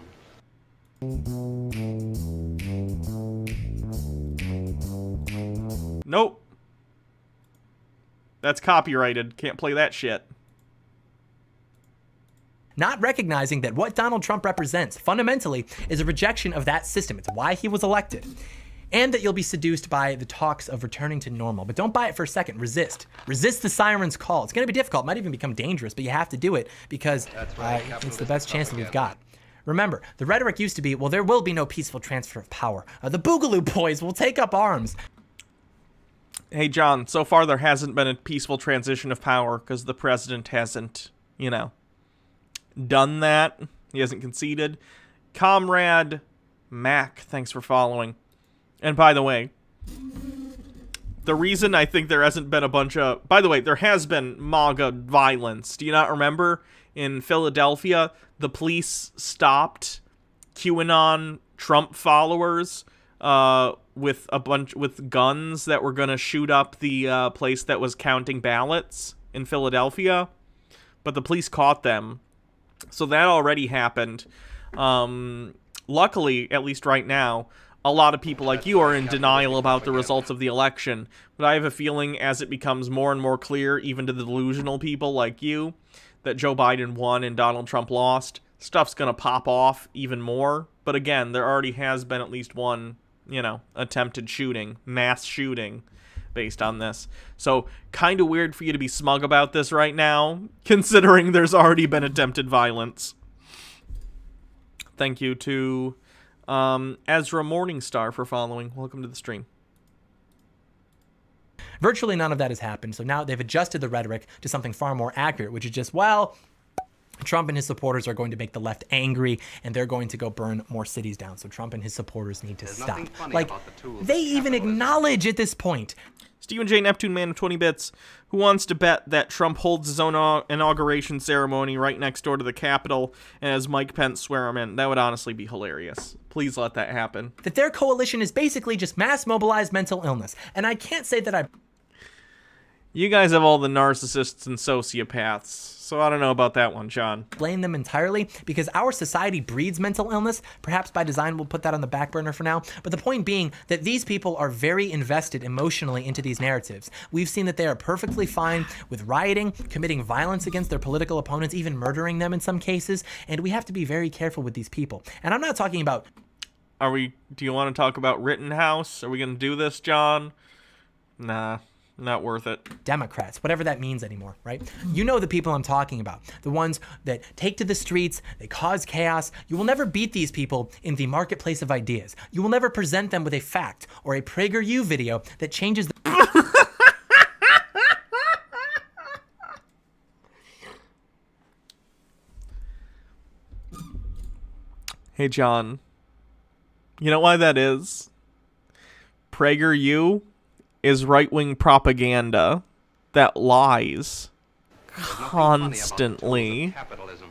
S1: Nope. That's copyrighted. Can't play that shit.
S3: Not recognizing that what Donald Trump represents, fundamentally, is a rejection of that system. It's why he was elected. And that you'll be seduced by the talks of returning to normal. But don't buy it for a second. Resist. Resist the siren's call. It's going to be difficult. It might even become dangerous, but you have to do it because uh, it's the best chance that we've got. Remember, the rhetoric used to be, well, there will be no peaceful transfer of power. Uh, the Boogaloo Boys will take up arms.
S1: Hey, John, so far there hasn't been a peaceful transition of power because the president hasn't, you know, done that. He hasn't conceded. Comrade Mac, thanks for following. And by the way, the reason I think there hasn't been a bunch of... By the way, there has been MAGA violence. Do you not remember? In Philadelphia, the police stopped QAnon Trump followers uh, with a bunch with guns that were going to shoot up the uh, place that was counting ballots in Philadelphia. But the police caught them. So that already happened. Um, luckily, at least right now, a lot of people like you are in denial about the results of the election. But I have a feeling as it becomes more and more clear, even to the delusional people like you, that Joe Biden won and Donald Trump lost, stuff's going to pop off even more. But again, there already has been at least one, you know, attempted shooting, mass shooting, based on this. So, kind of weird for you to be smug about this right now, considering there's already been attempted violence. Thank you to um, Ezra Morningstar for following. Welcome to the stream.
S3: Virtually none of that has happened, so now they've adjusted the rhetoric to something far more accurate, which is just, well, Trump and his supporters are going to make the left angry, and they're going to go burn more cities down. So Trump and his supporters need to
S2: There's
S3: stop.
S2: nothing funny
S3: Like,
S2: about the tools of
S3: they even
S2: capitalism.
S3: acknowledge at this point.
S1: Stephen J. Neptune Man of twenty bits, who wants to bet that Trump holds his own au- inauguration ceremony right next door to the Capitol and has Mike Pence swear him in. That would honestly be hilarious. Please let that happen.
S3: That their coalition is basically just mass mobilized mental illness. And I can't say that I
S1: You guys have all the narcissists and sociopaths, so I don't know about that one, John.
S3: blame them entirely, because our society breeds mental illness. Perhaps by design, we'll put that on the back burner for now. But the point being that these people are very invested emotionally into these narratives. We've seen that they are perfectly fine with rioting, committing violence against their political opponents, even murdering them in some cases. And we have to be very careful with these people. And I'm not talking about...
S1: Are we, do you want to talk about Rittenhouse? Are we going to do this, John? Nah. Not worth it.
S3: Democrats, whatever that means anymore, right? You know the people I'm talking about. The ones that take to the streets, they cause chaos. You will never beat these people in the marketplace of ideas. You will never present them with a fact or a PragerU video that changes the...
S1: Hey, John. You know why that is? PragerU is right-wing propaganda that lies
S2: There's nothing funny about the tools of
S1: constantly.
S2: capitalism.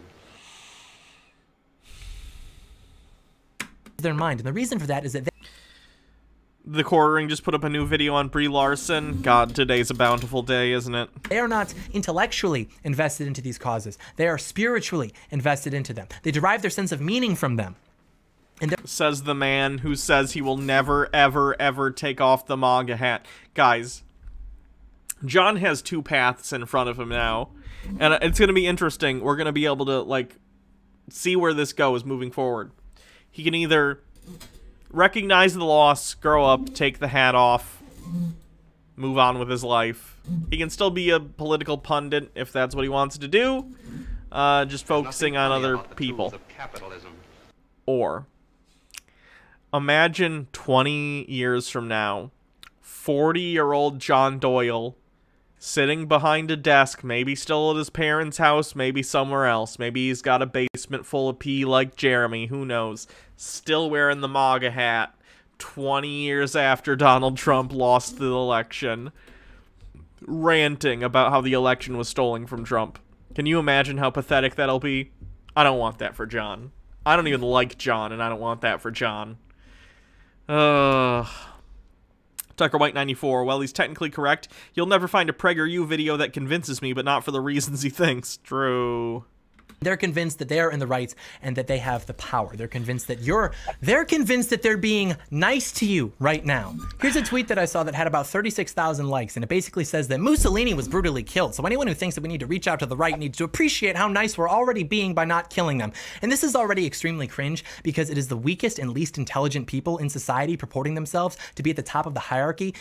S3: their mind. And the reason for that is that they...
S1: The Quartering just put up a new video on Brie Larson. God, today's a bountiful day, isn't it?
S3: They are not intellectually invested into these causes. They are spiritually invested into them. They derive their sense of meaning from them. And
S1: Says the man who says he will never, ever, ever take off the MAGA hat. Guys, John has two paths in front of him now. And it's going to be interesting. We're going to be able to, like, see where this goes moving forward. He can either recognize the loss, grow up, take the hat off, move on with his life. He can still be a political pundit if that's what he wants to do, uh, just
S2: There's
S1: focusing
S2: nothing
S1: on
S2: funny
S1: other
S2: about the
S1: people.
S2: tools of capitalism.
S1: Or, imagine twenty years from now, forty-year-old John Doyle sitting behind a desk, maybe still at his parents' house, maybe somewhere else. Maybe he's got a basement full of pee like Jeremy, who knows. Still wearing the MAGA hat twenty years after Donald Trump lost the election, ranting about how the election was stolen from Trump. Can you imagine how pathetic that'll be? I don't want that for John. I don't even like John, and I don't want that for John. Ugh. Tucker White ninety-four, well, he's technically correct. You'll never find a PragerU video that convinces me, but not for the reasons he thinks. True.
S3: they're convinced that they are in the right and that they have the power. They're convinced that you're, they're convinced that they're being nice to you right now. Here's a tweet that I saw that had about thirty-six thousand likes, and it basically says that Mussolini was brutally killed. So anyone who thinks that we need to reach out to the right needs to appreciate how nice we're already being by not killing them. And this is already extremely cringe because it is the weakest and least intelligent people in society purporting themselves to be at the top of the hierarchy.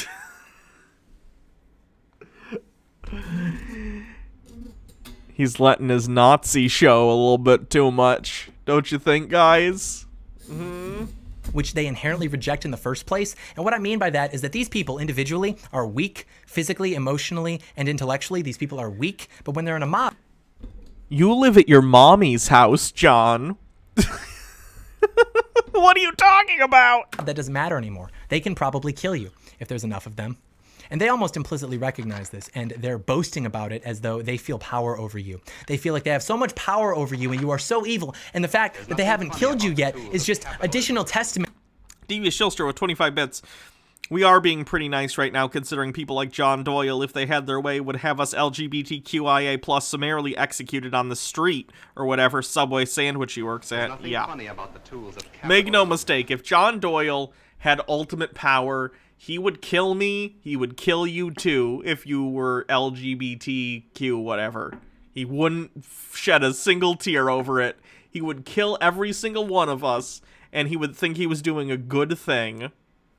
S1: He's letting his Nazi show a little bit too much, don't you think, guys? Mm-hmm.
S3: Which they inherently reject in the first place. And what I mean by that is that these people individually are weak, physically, emotionally, and intellectually. These people are weak, but when they're in a mob...
S1: You live at your mommy's house, John. What are you talking about?
S3: That doesn't matter anymore. They can probably kill you if there's enough of them. And they almost implicitly recognize this, and they're boasting about it as though they feel power over you. They feel like they have so much power over you, and you are so evil. And the fact
S2: There's
S3: that they
S2: nothing
S3: haven't
S2: funny
S3: killed you
S2: about
S3: yet
S2: the tools
S3: is
S2: of
S3: just
S2: capitalism.
S3: additional testament.
S1: Devious Shilster with twenty-five bits. We are being pretty nice right now, considering people like John Doyle, if they had their way, would have us L G B T Q I A plus summarily executed on the street, or whatever Subway sandwich he works
S2: There's
S1: at.
S2: nothing
S1: Yeah.
S2: funny about the tools of capitalism.
S1: Make no mistake, if John Doyle had ultimate power, he would kill me, he would kill you too, if you were L G B T Q whatever. He wouldn't shed a single tear over it. He would kill every single one of us, and he would think he was doing a good thing.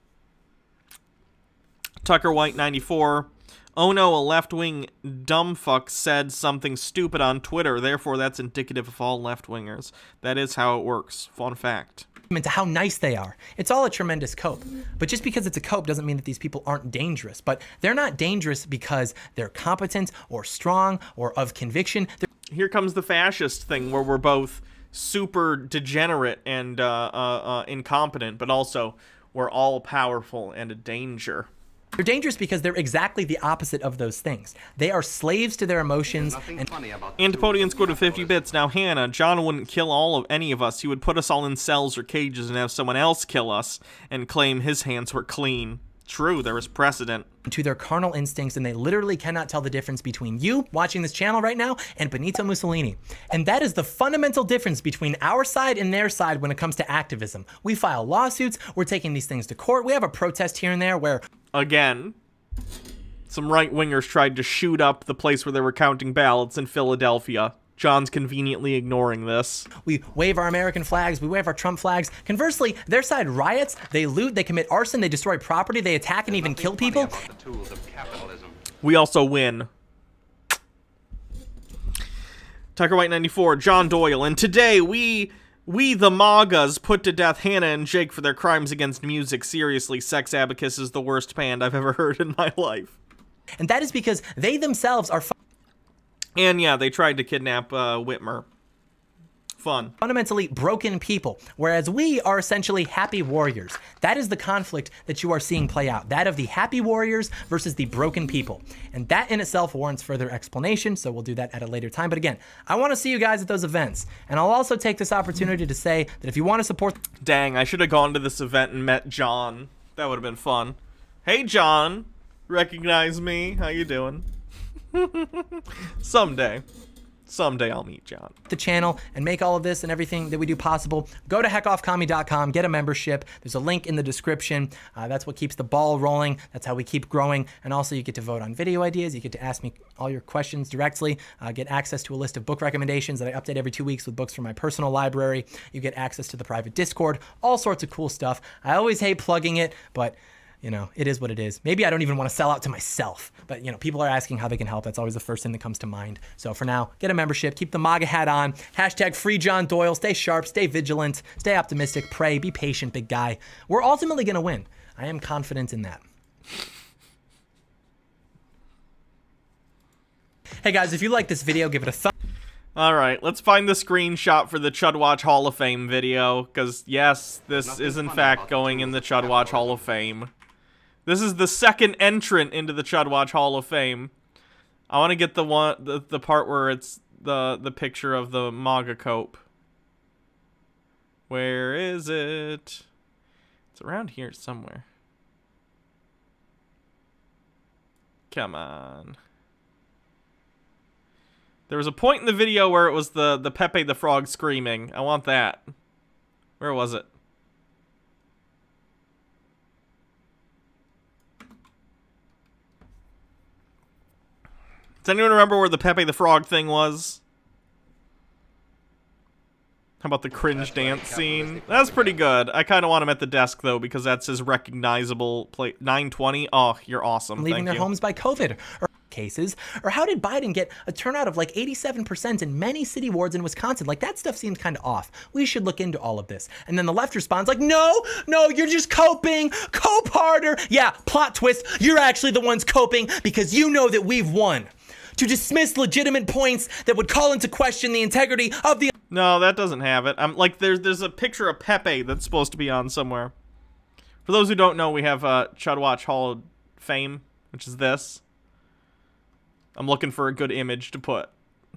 S1: Tucker White ninety-four. Oh no, a left-wing dumbfuck said something stupid on Twitter, therefore that's indicative of all left-wingers. That is how it works. Fun fact.
S3: To how nice they are. It's all a tremendous cope. But just because it's a cope doesn't mean that these people aren't dangerous. But they're not dangerous because they're competent or strong or of conviction. They're
S1: here comes the fascist thing where we're both super degenerate and uh, uh, uh, incompetent, but also we're all powerful and a danger.
S3: They're dangerous because they're exactly the opposite of those things. They are slaves to their emotions.
S2: Nothing
S3: And
S2: funny about the
S1: Antipodians go
S2: tools
S1: to
S2: of
S1: fifty
S2: capitalism.
S1: bits. Now, Hannah, John wouldn't kill all of any of us. He would put us all in cells or cages and have someone else kill us and claim his hands were clean. True, there was precedent.
S3: to their carnal instincts, and they literally cannot tell the difference between you watching this channel right now and Benito Mussolini. And that is the fundamental difference between our side and their side when it comes to activism. We file lawsuits, we're taking these things to court, we have a protest here and there where...
S1: Again, some right-wingers tried to shoot up the place where they were counting ballots in Philadelphia. John's conveniently ignoring this.
S3: We wave our American flags, we wave our Trump flags. Conversely, their side riots, they loot, they commit arson, they destroy property, they attack and even kill people.
S2: About the tools of capitalism.
S1: We also win. Tucker White ninety-four, John Doyle, and today we, we the MAGAs put to death Hannah and Jake for their crimes against music. Seriously, Sex Abacus is the worst band I've ever heard in my life.
S3: And that is because they themselves are
S1: And yeah, they tried to kidnap uh, Whitmer. Fun.
S3: fundamentally broken people, whereas we are essentially happy warriors. That is the conflict that you are seeing play out, that of the happy warriors versus the broken people. And that in itself warrants further explanation, so we'll do that at a later time. But again, I want to see you guys at those events. And I'll also take this opportunity to say that if you want to support...
S1: Dang, I should have gone to this event and met John. That would have been fun. Hey, John. Recognize me? How you doing? Someday. Someday I'll meet John.
S3: the channel and make all of this and everything that we do possible, go to heck off commie dot com, get a membership. There's a link in the description. Uh, that's what keeps the ball rolling. That's how we keep growing. And also you get to vote on video ideas. You get to ask me all your questions directly, uh, get access to a list of book recommendations that I update every two weeks with books from my personal library. You get access to the private Discord, all sorts of cool stuff. I always hate plugging it, but you know, it is what it is. Maybe I don't even want to sell out to myself, but you know, people are asking how they can help. That's always the first thing that comes to mind. So for now, get a membership, keep the MAGA hat on, hashtag free John Doyle, stay sharp, stay vigilant, stay optimistic, pray, be patient, big guy. We're ultimately going to win. I am confident in that. Hey guys, if you like this video, give it a thumb.
S1: Alright, let's find the screenshot for the Chud Watch Hall of Fame video, because yes, this
S2: Nothing
S1: is in
S2: funny
S1: fact
S2: about the
S1: going in the
S2: tools of
S1: Chud Watch Hall of Fame. This is the second entrant into the Chud Watch Hall of Fame. I want to get the one, the, the part where it's the the picture of the MAGA cope. Where is it? It's around here somewhere. Come on. There was a point in the video where it was the the Pepe the Frog screaming. I want that. Where was it? Does anyone remember where the Pepe the Frog thing was? How about the cringe dance scene? That's pretty good. I kind of want him at the desk, though, because that's his recognizable play. nine twenty? Oh, you're awesome.
S3: Leaving
S1: Thank
S3: their
S1: you.
S3: homes by COVID or cases? Or how did Biden get a turnout of like eighty-seven percent in many city wards in Wisconsin? Like that stuff seems kind of off. We should look into all of this. And then the left responds like, no, no, you're just coping. Cope harder. Yeah, plot twist. You're actually the ones coping because you know that we've won. To dismiss legitimate points that would call into question the integrity of the...
S1: No, that doesn't have it. I'm like, there's there's a picture of Pepe that's supposed to be on somewhere. For those who don't know, we have uh, Chud Watch Hall of Fame, which is this. I'm looking for a good image to put.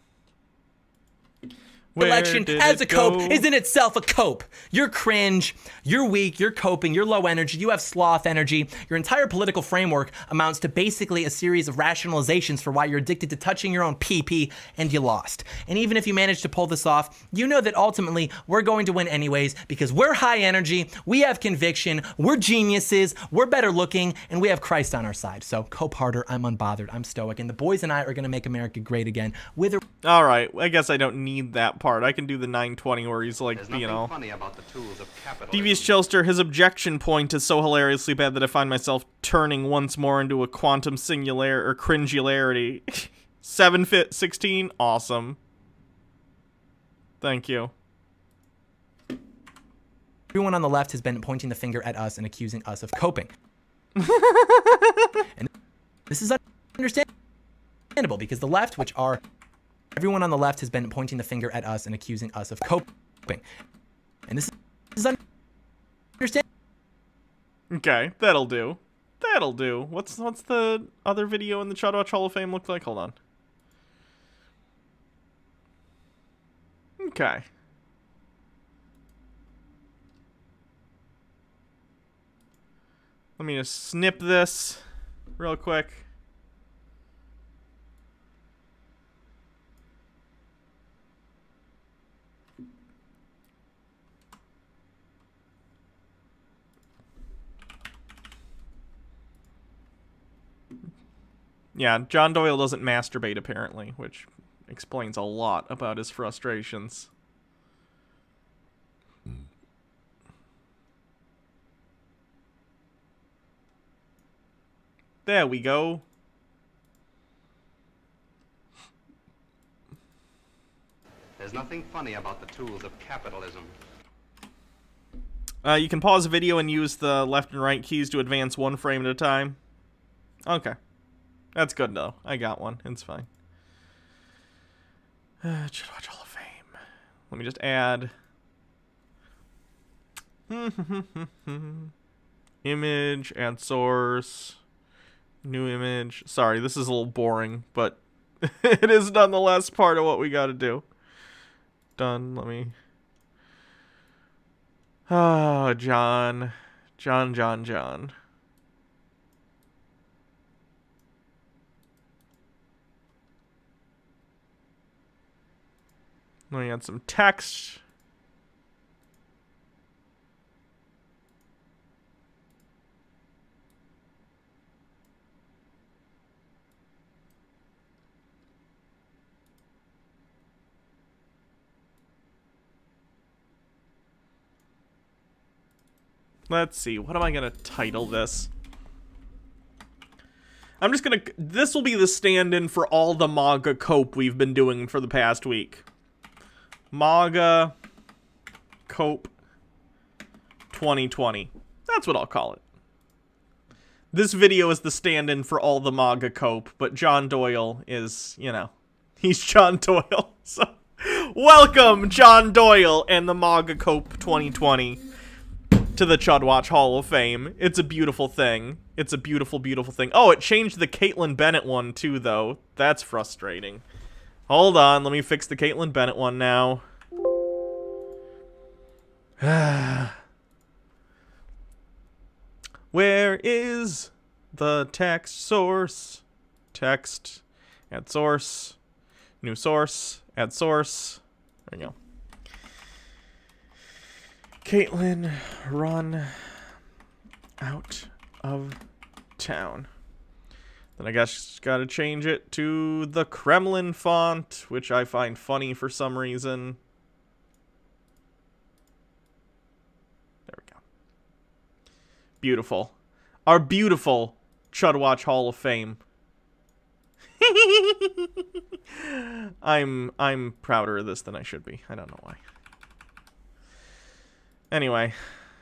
S1: Where
S3: election
S1: did
S3: as
S1: it
S3: a cope
S1: go?
S3: is in itself a cope. You're cringe, you're weak, you're coping, you're low energy, you have sloth energy. Your entire political framework amounts to basically a series of rationalizations for why you're addicted to touching your own pee-pee, and you lost. And even if you manage to pull this off, you know that ultimately we're going to win anyways because we're high energy, we have conviction, we're geniuses, we're better looking, and we have Christ on our side. So cope harder, I'm unbothered, I'm stoic, and the boys and I are gonna make America great again with or
S1: Alright, I guess I don't need that part. I can do the nine twenty where he's like,
S2: There's
S1: you
S2: nothing
S1: know.
S2: funny about the tools of capitalism.
S1: Devious Chilster, his objection point is so hilariously bad that I find myself turning once more into a quantum singular or cringularity. seven fit sixteen, awesome. Thank you.
S3: everyone on the left has been pointing the finger at us and accusing us of coping. And this is understandable because the left, which are everyone on the left has been pointing the finger at us and accusing us of coping. And this is understandable.
S1: Okay, that'll do. That'll do. What's what's the other video in the Chud Watch Hall of Fame look like? Hold on. Okay. Let me just snip this real quick. Yeah, John Doyle doesn't masturbate, apparently, which explains a lot about his frustrations. There we go.
S2: There's nothing funny about the tools of capitalism.
S1: Uh, you can pause a video and use the left and right keys to advance one frame at a time. Okay. That's good, though. I got one. It's fine. Uh, Chud Watch Hall of Fame. Let me just add... image, add source... New image. Sorry, this is a little boring, but it is nonetheless part of what we gotta do. Done. Let me... Oh, John. John, John, John. Let me add some text. Let's see, what am I gonna title this? I'm just gonna... This will be the stand-in for all the MAGA cope we've been doing for the past week. MAGA Cope twenty twenty. That's what I'll call it. This video is the stand-in for all the MAGA cope, but John Doyle is, you know, he's John Doyle. So, welcome, John Doyle and the MAGA Cope twenty twenty. To the Chud Watch Hall of Fame. It's a beautiful thing. It's a beautiful, beautiful thing. Oh, it changed the Caitlin Bennett one, too, though. That's frustrating. Hold on, let me fix the Caitlin Bennett one now. Where is the text source? Text. Add source. New source. Add source. There we go. Caitlin, run out of town. Then I guess gotta change it to the Kremlin font, which I find funny for some reason. There we go. Beautiful. Our beautiful Chud Watch Hall of Fame. I'm I'm prouder of this than I should be. I don't know why. Anyway.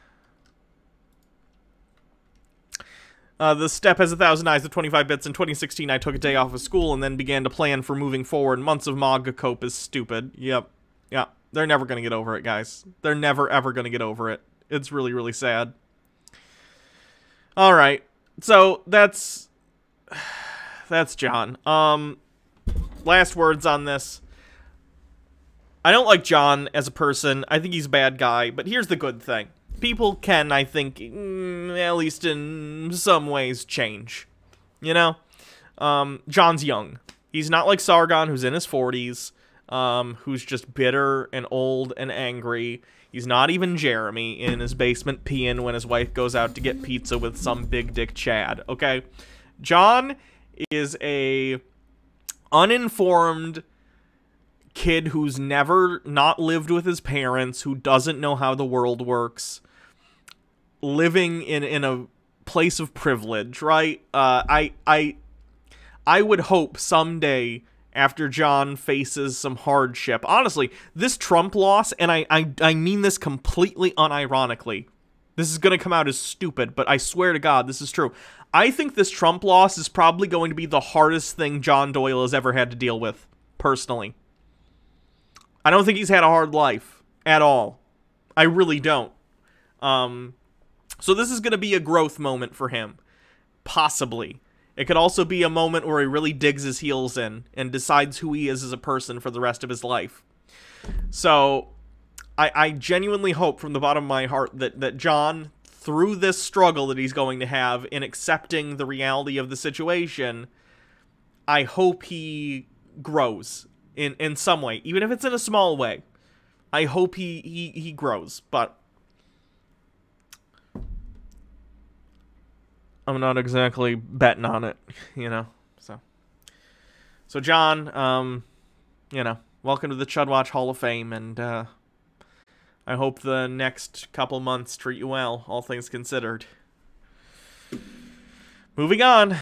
S1: Uh, the step has a thousand eyes of twenty-five bits. In twenty sixteen, I took a day off of school and then began to plan for moving forward. Months of MAGA cope is stupid. Yep. Yeah. They're never going to get over it, guys. They're never, ever going to get over it. It's really, really sad. Alright. So, that's... That's John. Um, last words on this. I don't like John as a person. I think he's a bad guy. But here's the good thing. People can, I think, mm, at least in some ways, change. You know? Um, John's young. He's not like Sargon, who's in his forties, um, who's just bitter and old and angry. He's not even Jeremy in his basement peeing when his wife goes out to get pizza with some big dick Chad, okay? John is a uninformed kid who's never not lived with his parents, who doesn't know how the world works, living in in a place of privilege, right? Uh, I I I would hope someday, after John faces some hardship, honestly, this Trump loss, and I I I mean this completely unironically. This is gonna come out as stupid, but I swear to God, this is true. I think this Trump loss is probably going to be the hardest thing John Doyle has ever had to deal with, personally. I don't think he's had a hard life at all. I really don't. Um, so this is going to be a growth moment for him. Possibly. It could also be a moment where he really digs his heels in and decides who he is as a person for the rest of his life. So I, I genuinely hope from the bottom of my heart that, that John, through this struggle that he's going to have in accepting the reality of the situation, I hope he grows in, in some way, even if it's in a small way. I hope he, he, he grows, but I'm not exactly betting on it, you know, so. So, John, um, you know, welcome to the Chud Watch Hall of Fame, and, uh, I hope the next couple months treat you well, all things considered. Moving on.